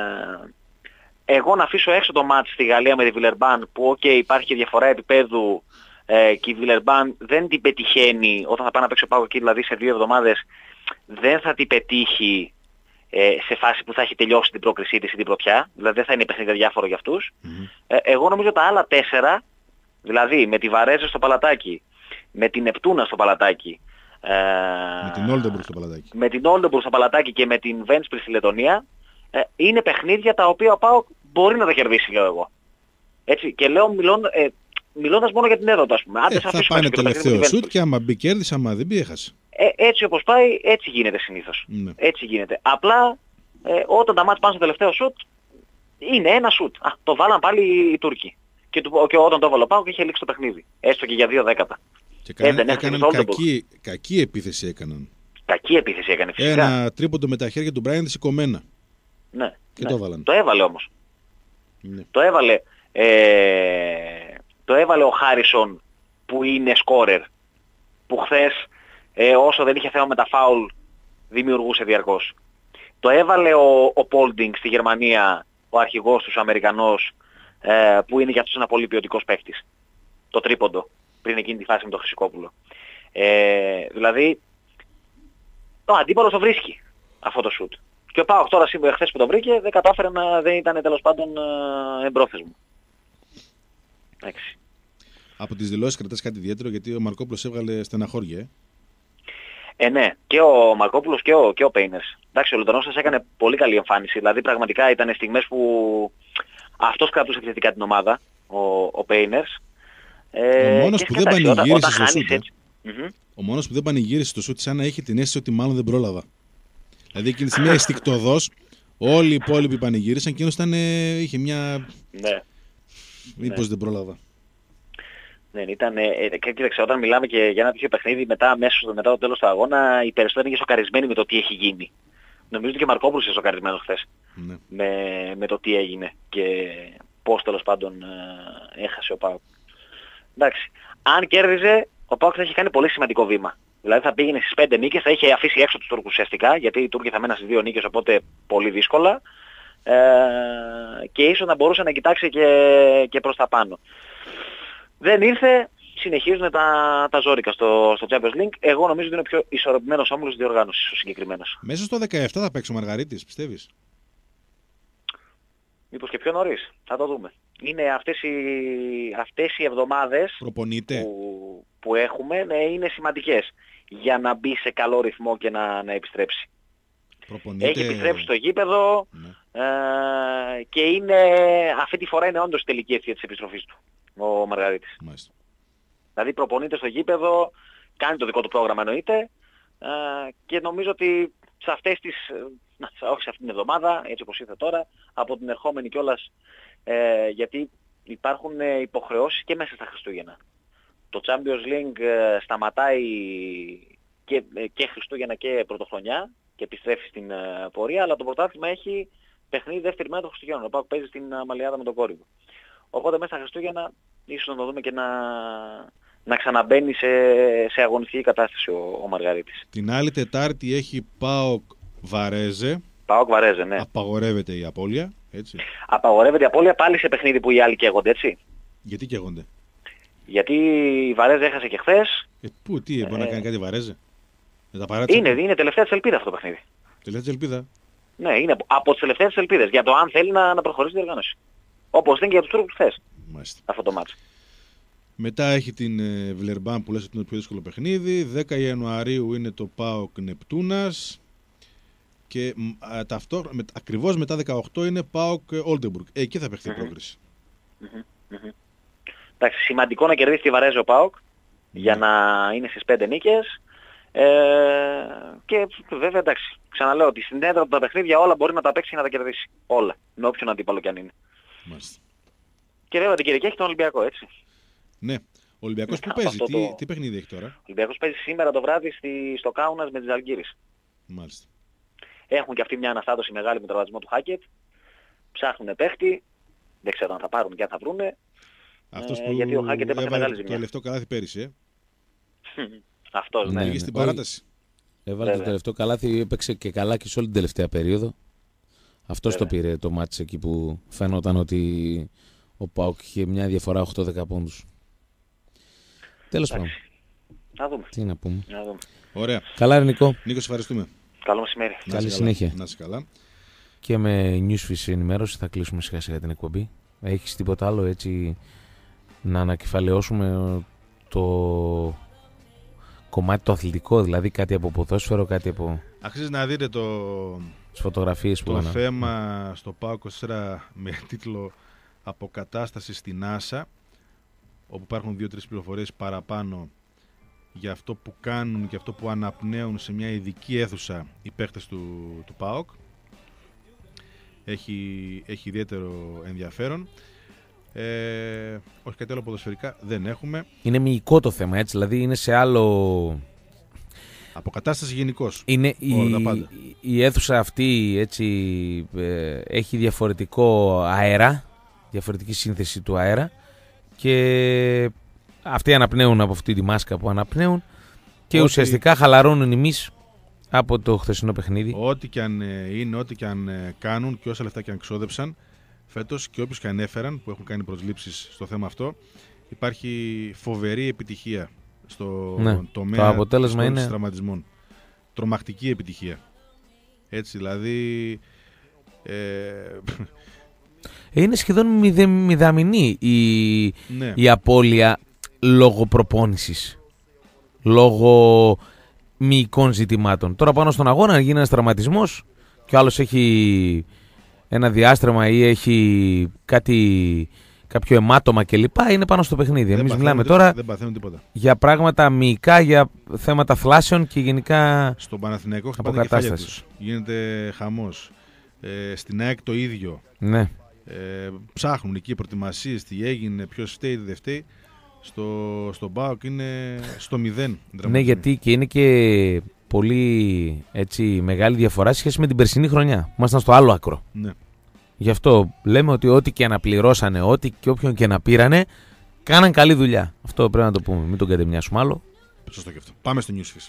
εγώ να αφήσω έξω το μάτς στη Γαλλία με τη Βιλερμπάν που okay, υπάρχει διαφορά επίπεδου ε, και η Βιλερμπάν δεν την πετυχαίνει όταν θα πάει να παίξει ο ΠΑΟΚ εκεί δηλαδή σε δύο εβδομάδες δεν θα την πετύχει ε, σε φάση που θα έχει τελειώσει την πρόκρισή της ή την πρωτιά, δηλαδή δεν θα είναι παιχνίδια διάφορο για αυτούς. Mm-hmm. Ε, εγώ νομίζω τα άλλα τέσσερα, δηλαδή με τη Βαρέζα στο Παλατάκι, με την Νεπτούνα στο Παλατάκι, ε, Με την Oldenburg στο Παλατάκι. με την Oldenburg στο Παλατάκι και με την Ventspils στη Λετωνία, ε, είναι παιχνίδια τα οποία ο ΠΑΟΚ μπορεί να τα κερδίσει, λέω εγώ. Έτσι, και λέω μιλών, ε, μιλώντας μόνο για την έδρα, ας πούμε. Άντε, Ε, θα θα αφήσουμε πάνε και το παιχνίδι τελευταίο με τη σουτ Ventspils. και άμα μπει κέρδισε, άμα δεν μπει έχασε. Ε, έτσι όπως πάει, έτσι γίνεται συνήθως. Ναι. Έτσι γίνεται. Απλά ε, όταν τα μάτς πάνε στο τελευταίο σουτ, είναι ένα σουτ. Α, το βάλαν πάλι οι Τούρκοι. και, του, και όταν το έβαλε ο ΠΑΟΚ είχε λήξει το παιχνίδι. Έστω και για δύο δέκατα. Και έκαναν, ε, έκαναν κακή, κακή επίθεση έκαναν. Κακή επίθεση έκανε φυσικά. Ένα τρίποντο με τα χέρια του Μπράιαντ σηκωμένα. Ναι. Και ναι. το έβαλαν. Το έβαλε όμως. Ναι. Το έβαλε, ε, το έβαλε ο Χάρισον που είναι σκόρερ. Που χθες ε, όσο δεν είχε θέμα με τα φάουλ δημιουργούσε διαρκώς. Το έβαλε ο, ο Πόλντινγκ στη Γερμανία, ο αρχηγός τους Αμερικανός, ε, που είναι για αυτός ένα πολύ ποιοτικός παίκτης. Το τρίποντο, πριν εκείνη τη φάση με τον Χρυσικόπουλο. Ε, δηλαδή, ο αντίπαλος το βρίσκει αυτό το σουτ. Και ο ΠΑΟΚ τώρα σήμερα χθες που το βρήκε δεν κατάφερε να, δεν ήταν τέλος πάντων ε, εμπρόθεσμο. Εντάξει. Από τις δηλώσεις κρατάς κάτι ιδιαίτερο, γιατί ο Μαρκόπουλος έβγαλε στεναχώρια. Ε. Ε, ναι, και ο Μαρκόπουλος και ο, και ο Πέινερς. Εντάξει, ο Λουτανός σας έκανε πολύ καλή εμφάνιση. Δηλαδή πραγματικά ήταν στιγμές που αυτός κρατούσε επιθετικά την ομάδα, ο, ο Πέινερς. Ε, ο μόνος που δεν πανηγύρισε στο σούτ. Mm-hmm. Ο μόνος που δεν πανηγύρισε στο σούτ, σαν να έχει την αίσθηση ότι μάλλον δεν πρόλαβα. Δηλαδή εκείνη τη στιγμή αισθικτωδώς, όλοι οι υπόλοιποι πανηγύρισαν και εκείνος είχε μια... Ναι. Μήπως ναι. δεν πρόλαβα. Δεν ήταν, ε, ε, κοίταξε, όταν μιλάμε και για ένα τέτοιο παιχνίδι μετά, αμέσως μετά το τέλος του αγώνα, οι περισσότεροι είναι σοκαρισμένοι με το τι έχει γίνει. Νομίζω ότι και ο Μαρκόπουλος είναι σοκαρισμένος χθες Ναι. με, με το τι έγινε και πώς τέλος πάντων ε, έχασε ο ΠΑΟΚ. Εντάξει, αν κέρδιζε, ο ΠΑΟΚ θα είχε κάνει πολύ σημαντικό βήμα. Δηλαδή θα πήγαινε στις πέντε νίκες, θα είχε αφήσει έξω τους Τούρκους ουσιαστικά, γιατί οι Τούρκοι θα μέναν στις δύο νίκες, οπότε πολύ δύσκολα. Ε, και ίσως να μπορούσε να κοιτάξει και, και προς τα πάνω. Δεν ήρθε, συνεχίζουν τα, τα ζόρικα στο, στο Champions League. Εγώ νομίζω ότι είναι ο πιο ισορροπημένος όμιλος διοργάνωσης ο συγκεκριμένος. Μέσα στο δεκαεπτά θα παίξει ο Μαργαρίτης, πιστεύεις? Μήπως και πιο νωρίς, θα το δούμε. Είναι αυτές οι, αυτές οι εβδομάδες που, που έχουμε, ναι, είναι σημαντικές για να μπει σε καλό ρυθμό και να, να επιστρέψει. Προπονείται... Έχει επιστρέψει στο γήπεδο ναι. ε, και είναι, αυτή τη φορά είναι όντως τελική ευθεία της επιστροφής του ο Μαργαρίτης. Μάλιστα. Δηλαδή προπονείται στο γήπεδο, κάνει το δικό του πρόγραμμα εννοείται ε, και νομίζω ότι σε αυτές τις, όχι σε αυτήν την εβδομάδα, έτσι όπως ήρθε τώρα, από την ερχόμενη κιόλας, ε, γιατί υπάρχουν υποχρεώσεις και μέσα στα Χριστούγεννα. Το Champions League ε, σταματάει και, και Χριστούγεννα και Πρωτοχρονιά και επιστρέφει στην ε, πορεία, αλλά το πρωτάθλημα έχει παιχνίδι δεύτερη μέρα των Χριστουγέννων. Ο ΠΑΟΚ παίζει στην Αμαλιάδα με τον Κόρυβο. Οπότε μέσα στα Χριστούγεννα ίσως να το δούμε και να, να ξαναμπαίνει σε, σε αγωνιστική κατάσταση ο, ο Μαργαρίτης. Την άλλη Τετάρτη έχει ΠΑΟΚ Βαρέζε. ΠΑΟΚ Βαρέζε, ναι. Απαγορεύεται η απώλεια, έτσι. Απαγορεύεται η απώλεια πάλι σε παιχνίδι που οι άλλοι καίγονται, έτσι. Γιατί καίγονται? Γιατί η Βαρέζε έχασε και χθες. Ε, πού, τι, μπορεί ε, να κάνει κάτι Βαρέζε? Δεν τα είναι, είναι τελευταία της ελπίδα αυτό το παιχνίδι. Τελευταία της ελπίδα. Ναι, είναι από τις τελευταίες της ελπίδες για το αν θέλει να, να προχωρήσει τη διοργάνωση. Όπως δεν και για τους Τούρκους χθες. Μάλιστα. Αυτό το μάτς. Μετά έχει την ε, Βιλερμπάν που λες ότι είναι το πιο δύσκολο παιχνίδι. δέκα Ιανουαρίου είναι το ΠΑΟΚ Νεπτούνας. Και α, ταυτό, με, ακριβώς μετά δεκαοκτώ είναι ΠΑΟΚ Όλτεμπουργκ. Ε, εκεί θα παιχθεί η mm-hmm. πρόκριση. Mm-hmm. Mm-hmm. Εντάξει, σημαντικό να κερδίσει τη Βαρέζε ο ΠΑΟΚ mm-hmm. για να είναι στις πέντε νίκες. Ε, και βέβαια εντάξει, ξαναλέω ότι στην έδρα του τα παιχνίδια όλα μπορεί να τα παίξει και να τα κερδίσει. Όλα. Με όποιον αντίπαλο κι αν είναι. Μάλιστα. Και βέβαια την Κυριακή έχει τον Ολυμπιακό, έτσι. Ναι. Ο Ολυμπιακός που παίζει, το... τι, τι παιχνίδι έχει τώρα? Ο Ολυμπιακός παίζει σήμερα το βράδυ στη, στο Κάουνας με τις Ζαλγκίρις. Μάλιστα. Έχουν και αυτοί μια αναστάτωση μεγάλη με τον τραυματισμό του Χάκετ. Ψάχνουν παίχτη. Δεν ξέρω αν θα πάρουν και αν θα βρούνε. Αυτός ε, που γιατί ο Χάκετ έπαθε μεγάλη ζημιά. Το τελευταίο καλάθι πέρυσι, ε. Αυτός, ναι. Πήγε στην παράταση. Έβαλε το τελευταίο καλάθι, έπαιξε και καλά και σε όλη την τελευταία περίοδο. Αυτός το πήρε το μάτς εκεί που φαίνονταν ότι ο ΠΑΟΚ είχε μια διαφορά οκτώ δέκα πόντους. Τέλος πάντων. Να δούμε. Τι να πούμε. Να δούμε. Ωραία. Καλά ρε Νικό. Νίκο, ευχαριστούμε. Καλό μεσημέρι. Καλή συνέχεια. Να είσαι καλά. Και με Newsfish ενημέρωση θα κλείσουμε σιγά σιγά την εκπομπή. Έχεις τίποτα άλλο έτσι να ανακεφαλαιώσουμε το κομμάτι το αθλητικό, δηλαδή κάτι από ποδόσφαιρο, κάτι από... Αξίζει να δείτε το, τις φωτογραφίες που το έκανα. θέμα στο ΠΑΟΚ είκοσι τέσσερα με τίτλο «Αποκατάσταση στην NASA», όπου υπάρχουν δύο-τρεις πληροφορίες παραπάνω για αυτό που κάνουν και αυτό που αναπνέουν σε μια ειδική αίθουσα οι παίκτες του, του ΠΑΟΚ. Έχει, έχει ιδιαίτερο ενδιαφέρον. Ε, όχι κάτι άλλο ποδοσφαιρικά δεν έχουμε. Είναι μυϊκό το θέμα, έτσι, δηλαδή είναι σε άλλο... Αποκατάσταση γενικώς. Είναι όλα η, τα πάντα. η αίθουσα αυτή, έτσι, ε, έχει διαφορετικό αέρα, διαφορετική σύνθεση του αέρα και αυτοί αναπνέουν από αυτή τη μάσκα που αναπνέουν και ό,τι... ουσιαστικά χαλαρώνουν εμείς από το χθεσινό παιχνίδι. Ό,τι και αν είναι, ό,τι και αν κάνουν και όσα λεφτά και αν ξόδεψαν φέτος και όποιους και αν έφεραν που έχουν κάνει προσλήψεις στο θέμα αυτό, υπάρχει φοβερή επιτυχία στο ναι, τομέα το αποτέλεσμα είναι... τραυματισμών. Τρομακτική επιτυχία. Έτσι δηλαδή... Ε... Είναι σχεδόν μηδε, μηδαμινή η, ναι. η απώλεια λόγω προπόνησης. Λόγω μυϊκών ζητημάτων. Τώρα πάνω στον αγώνα γίνει ένας τραυματισμός και ο άλλος έχει ένα διάστρεμα ή έχει κάτι, κάποιο αιμάτωμα κλπ. Είναι πάνω στο παιχνίδι. Εμείς μιλάμε τώρα δεν παθαίνουν τίποτα. Για πράγματα μυϊκά, για θέματα θλάσεων και γενικά στον Παναθηναϊκό χτυπάνε κεφάλια τους. Γίνεται χαμός. Ε, στην ΑΕΚ το ίδιο. Ναι. Ε, ψάχνουν εκεί προετοιμασίες, τι έγινε, ποιος φταίει, δεν φταίει. Στο, στο ΠΑΟΚ είναι στο μηδέν. Ναι, γιατί και είναι και πολύ έτσι, μεγάλη διαφορά σχέση με την περσινή χρονιά. Ήμασταν στο άλλο άκρο. Ναι. Γι' αυτό λέμε ότι ό,τι και να πληρώσανε, ό,τι και όποιον και να πήρανε, κάναν καλή δουλειά. Αυτό πρέπει να το πούμε, μην τον κατεμοιάσουμε άλλο. Σωστό και αυτό. Πάμε στο Newsfeed.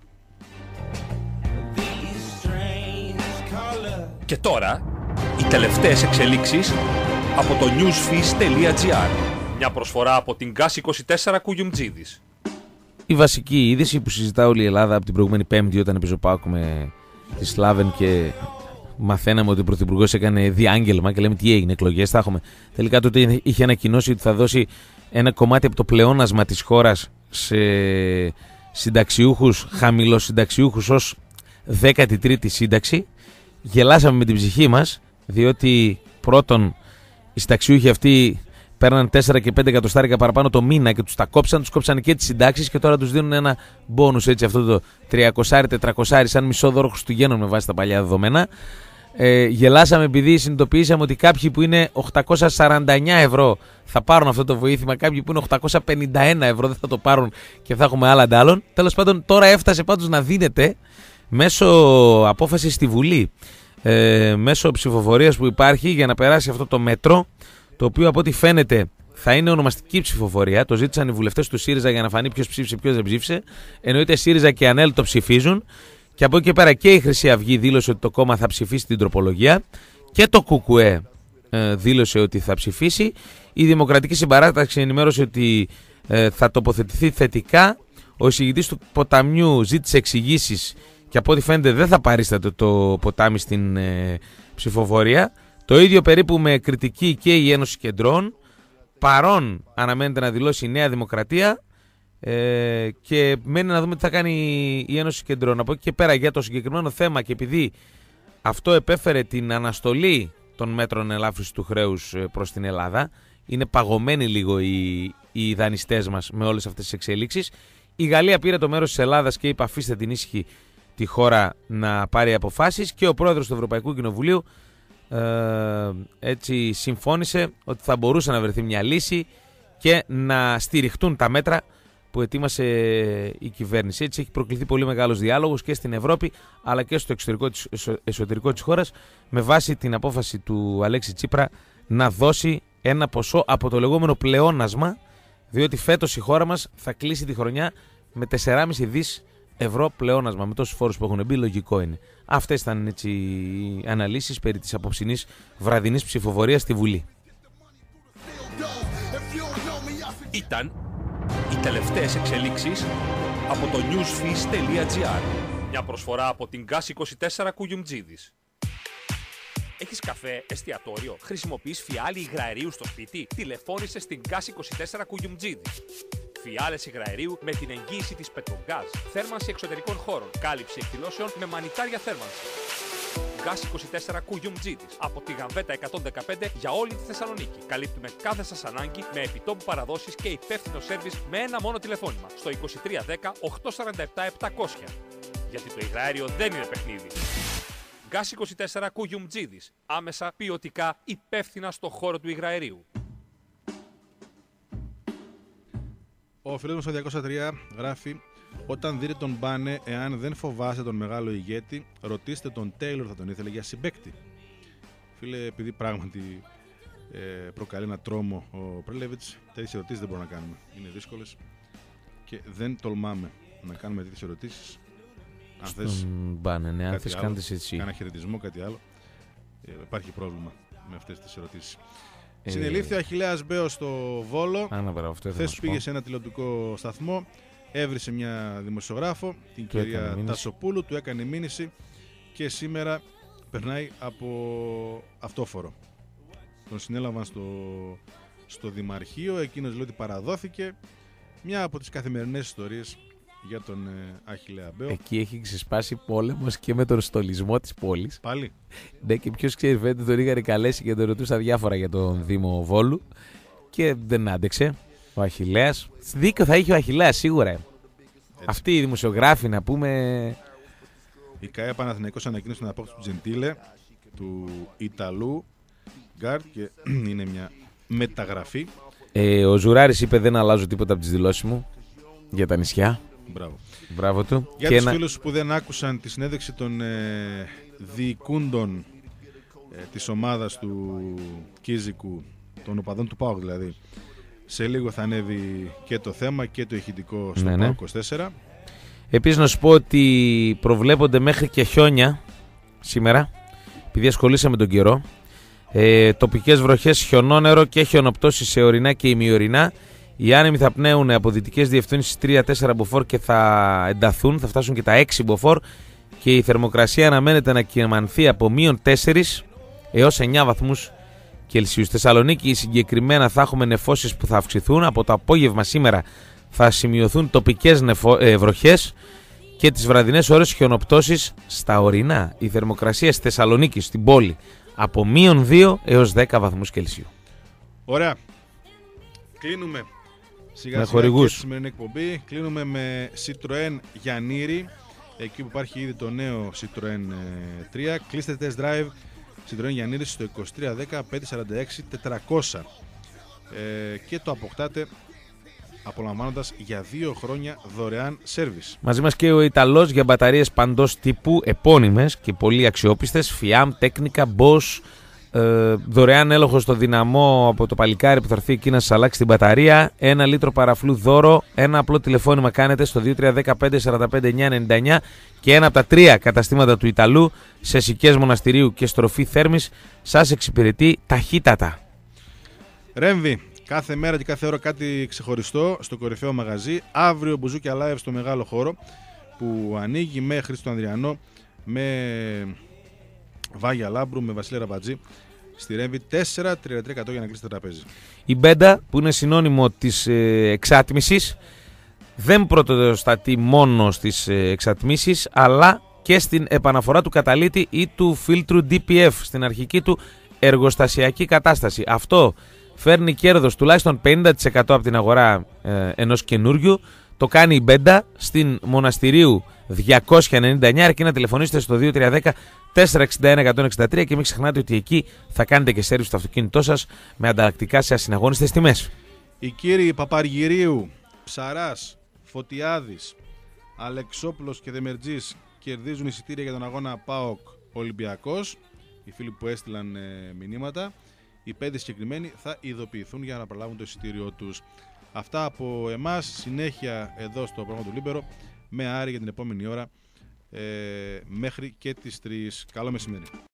Και τώρα, οι τελευταίες εξελίξεις από το newsfeed τελεία gr. Μια προσφορά από την γκας είκοσι τέσσερα Κουγιουμτζίδης. Η βασική είδηση που συζητά όλη η Ελλάδα από την προηγούμενη Πέμπτη όταν έπαιζε ο ΠΑΟΚ με τη Σλάβεν και μαθαίναμε ότι ο Πρωθυπουργός έκανε διάγγελμα και λέμε τι έγινε, εκλογές θα έχουμε. Τελικά τότε είχε ανακοινώσει ότι θα δώσει ένα κομμάτι από το πλεόνασμα της χώρας σε συνταξιούχους, χαμηλοσυνταξιούχους ως δέκατη τρίτη σύνταξη. Γελάσαμε με την ψυχή μας, διότι πρώτον οι συνταξιούχοι αυτοί παίρναν τέσσερα και πέντε εκατοστάρικα παραπάνω το μήνα και τους τα κόψαν, τους κόψαν και τις συντάξεις και τώρα τους δίνουν ένα μπόνους, έτσι, αυτό το τριακόσια τετρακόσια σαν μισό δώρο Χριστουγέννων με βάση τα παλιά δεδομένα. Ε, γελάσαμε επειδή συνειδητοποιήσαμε ότι κάποιοι που είναι οκτακόσια σαράντα εννέα ευρώ θα πάρουν αυτό το βοήθημα, κάποιοι που είναι οκτακόσια πενήντα ένα ευρώ δεν θα το πάρουν και θα έχουμε άλλα αντάλλων. Τέλος πάντων, τώρα έφτασε πάντως να δίνεται μέσω απόφαση στη Βουλή, ε, μέσω ψηφοφορίας που υπάρχει για να περάσει αυτό το μέτρο, το οποίο από ό,τι φαίνεται θα είναι ονομαστική ψηφοφορία. Το ζήτησαν οι βουλευτές του ΣΥΡΙΖΑ για να φανεί ποιος ψήφισε, ποιος δεν ψήφισε. Εννοείται ΣΥΡΙΖΑ και ΑΝΕΛ το ψηφίζουν. Και από εκεί και πέρα και η Χρυσή Αυγή δήλωσε ότι το κόμμα θα ψηφίσει την τροπολογία. Και το ΚΚΕ ε, δήλωσε ότι θα ψηφίσει. Η Δημοκρατική Συμπαράταξη ενημέρωσε ότι ε, θα τοποθετηθεί θετικά. Ο εισηγητής του ποταμιού ζήτησε εξηγήσεις και από ό,τι φαίνεται δεν θα παρίσταται το ποτάμι στην ε, ψηφοφορία. Το ίδιο περίπου με κριτική και η Ένωση Κεντρών. Παρόν αναμένεται να δηλώσει η Νέα Δημοκρατία ε, και μένει να δούμε τι θα κάνει η Ένωση Κεντρών. Από εκεί και πέρα για το συγκεκριμένο θέμα και επειδή αυτό επέφερε την αναστολή των μέτρων ελάφρυνσης του χρέους προς την Ελλάδα, είναι παγωμένοι λίγο οι, οι δανειστές μας με όλες αυτές τις εξελίξεις. Η Γαλλία πήρε το μέρος της Ελλάδας και είπε αφήστε την ήσυχη τη χώρα να πάρει αποφάσεις και ο πρόεδρος του Ευρωπαϊκού Κοινοβουλίου Ε, έτσι συμφώνησε ότι θα μπορούσε να βρεθεί μια λύση και να στηριχτούν τα μέτρα που ετοίμασε η κυβέρνηση. Έτσι έχει προκληθεί πολύ μεγάλος διάλογος και στην Ευρώπη αλλά και στο εξωτερικό, εσωτερικό της χώρας με βάση την απόφαση του Αλέξη Τσίπρα να δώσει ένα ποσό από το λεγόμενο πλεόνασμα, διότι φέτος η χώρα μας θα κλείσει τη χρονιά με τέσσερα κόμμα πέντε δις ευρώ πλεόνασμα, με τόσους φόρους που έχουν μπει, λογικό είναι. Αυτές ήταν έτσι οι αναλύσεις περί της απόψινής βραδινής ψηφοφορίας στη Βουλή. Ήταν οι τελευταίες εξελίξεις από το newsfeed τελεία gr. Μια προσφορά από την γκας είκοσι τέσσερα Κουγιουμτζίδης. Έχεις καφέ, εστιατόριο, χρησιμοποιείς φιάλι υγραερίου στο σπίτι, τηλεφώνησε στην γκας είκοσι τέσσερα Κουγιουμτζίδης. Φιάλες υγραερίου με την εγγύηση της Πετρογκάζ. Θέρμανση εξωτερικών χώρων. Κάλυψη εκδηλώσεων με μανιτάρια θέρμανση. γκας είκοσι τέσσερα Κουγιουμτζίδης. Από τη Γαμβέτα εκατόν δεκαπέντε για όλη τη Θεσσαλονίκη. Καλύπτουμε κάθε σας ανάγκη με επιτόπου παραδόσεις και υπεύθυνο σέρβις με ένα μόνο τηλεφώνημα. Στο είκοσι τρία δέκα οκτακόσια σαράντα επτά επτακόσια. Γιατί το υγραέριο δεν είναι παιχνίδι. γκας είκοσι τέσσερα Κουγιουμτζίδης. Άμεσα, ποιοτικά, υπεύθυνα στο χώρο του υγραερίου. Ο φίλος μας ο διακόσια τρία γράφει: όταν δείτε τον Μπάνε, εάν δεν φοβάστε τον μεγάλο ηγέτη, ρωτήστε τον Τέιλορ, θα τον ήθελε για συμπαίκτη. Φίλε, επειδή πράγματι ε, προκαλεί ένα τρόμο ο Πρέλεβιτς, τέτοιες ερωτήσεις δεν μπορούμε να κάνουμε. Είναι δύσκολες και δεν τολμάμε να κάνουμε τέτοιες ερωτήσεις. Αν θες Μπάνε, ναι, αν θες κάντε έτσι. Κάνα χαιρετισμό, κάτι άλλο. Ε, υπάρχει πρόβλημα με αυτές τις ερωτήσεις. Ε, Συνελήφθη ο Αχιλλέας Μπέος στο Βόλο. Χθες πήγε σε ένα τηλεοπτικό σταθμό, έβρισε μια δημοσιογράφο, την του κυρία Τασοπούλου, του έκανε μήνυση και σήμερα περνάει από αυτόφορο. Τον συνέλαβαν στο, στο Δημαρχείο, εκείνος λέει ότι παραδόθηκε. Μια από τις καθημερινές ιστορίες για τον ε, Αχιλλέα Μπέο. Εκεί έχει ξεσπάσει πόλεμος και με τον στολισμό της πόλης. Πάλι. Ναι, και ποιος ξέρει, φαίνεται τον είχαν καλέσει και τον ρωτούσα διάφορα για τον Δήμο Βόλου και δεν άντεξε ο Αχιλλέας. Δίκιο θα είχε ο Αχιλλέας σίγουρα. Έτσι. Αυτοί οι δημοσιογράφοι, να πούμε. Η ΚΑΕ Παναθηναϊκός ανακοίνωσε την απόκτηση του Τζεντίλε, του Ιταλού γκάρτ, και είναι μια μεταγραφή. Ε, ο Ζουράρης είπε: δεν αλλάζω τίποτα από τις δηλώσεις μου για τα νησιά. Μπράβο. Μπράβο του. Για και τους ένα... φίλους που δεν άκουσαν τη συνέντευξη των ε, διοικούντων ε, της ομάδας του Κίζικου, των οπαδών του ΠΑΟΚ δηλαδή, σε λίγο θα ανέβει και το θέμα και το ηχητικό στο ναι, ναι. ΠΑΟΚ είκοσι τέσσερα. Επίσης να σου πω ότι προβλέπονται μέχρι και χιόνια σήμερα, επειδή ασχολήσαμε τον καιρό. Ε, τοπικές βροχές, χιονόνερο και χιονοπτώσεις σε ορεινά και ημιορεινά. Οι άνεμοι θα πνέουν από δυτικές διευθύνσεις τρία τέσσερα μποφόρ και θα ενταθούν, θα φτάσουν και τα έξι μποφόρ, και η θερμοκρασία αναμένεται να κυμανθεί από μείον τέσσερα έως εννιά βαθμούς Κελσίου. Στη Θεσσαλονίκη συγκεκριμένα θα έχουμε νεφώσεις που θα αυξηθούν. Από το απόγευμα σήμερα θα σημειωθούν τοπικές νεφο... ε, βροχές και τις βραδινές ώρες χιονοπτώσεις στα ορεινά. Η θερμοκρασία στη Θεσσαλονίκη, στην πόλη, από μείον δύο έως δέκα βαθμούς Κελσίου. Ωραία. Κλείνουμε σιγά με σιγά χορηγούς. Και τη σημερινή εκπομπή. Κλείνουμε με Citroën Γιαννήρη, εκεί που υπάρχει ήδη το νέο Citroën τρία. Κλείστε test drive Citroën Γιαννήρη στο είκοσι τρία δέκα πεντακόσια σαράντα έξι τετρακόσια ε, και το αποκτάτε απολαμβάνοντας για δύο χρόνια δωρεάν σέρβις. Μαζί μας και ο Ιταλός για μπαταρίες παντός τύπου, επώνυμες και πολύ αξιόπιστες, Fiam, Technica, Bosch, ε, δωρεάν έλεγχο στο δυναμό από το παλικάρι που θα έρθει εκεί να σας αλλάξει την μπαταρία, ένα λίτρο παραφλού δώρο, ένα απλό τηλεφώνημα κάνετε στο δύο τρία ένα πέντε τέσσερα πέντε εννιά εννιά εννιά και ένα από τα τρία καταστήματα του Ιταλού σε Σικές Μοναστηρίου και στροφή Θέρμης σας εξυπηρετεί ταχύτατα. Ρέμβη. Κάθε μέρα και κάθε ώρα κάτι ξεχωριστό στο κορυφαίο μαγαζί. Αύριο Μπουζούκια Live στο μεγάλο χώρο που ανοίγει με Χρήστο Ανδριανό, με Βάγια Λάμπρου, με Βασίλη Ραμπατζή. Στη Ρέμβη τέσσερα τριάντα τρία εκατό για να κλείσει το τραπέζι. Η Μπέντα, που είναι συνώνυμο της ε, εξάτμισης, δεν πρωτοστατεί μόνο στις ε, εξατμίσεις, αλλά και στην επαναφορά του καταλύτη ή του φίλτρου ντι πι εφ στην αρχική του εργοστασιακή κατάσταση. Αυτό φέρνει κέρδος τουλάχιστον πενήντα τοις εκατό από την αγορά ε, ενός καινούριου. Το κάνει η Μπέντα στην Μοναστηρίου διακόσια ενενήντα εννιά, αρκεί να τηλεφωνήσετε στο δύο τρία ένα μηδέν τέσσερα έξι ένα ένα έξι τρία και μην ξεχνάτε ότι εκεί θα κάνετε και σέρβις στο αυτοκίνητό σας με ανταλλακτικά σε ασυναγώνιστες τιμές. Οι κύριοι Παπαργυρίου, Ψαράς, Φωτιάδης, Αλεξόπουλος και Δεμερτζής κερδίζουν εισιτήρια για τον αγώνα ΠΑΟΚ Ολυμπιακός. Οι φίλοι που έστειλαν ε, μηνύματα. Οι πέντε συγκεκριμένοι θα ειδοποιηθούν για να προλάβουν το εισιτήριό τους. Αυτά από εμάς. Συνέχεια εδώ στο πρόγραμμα του Λίμπερο με Άρη για την επόμενη ώρα ε, μέχρι και τις τρεις. Καλό μεσημέρι.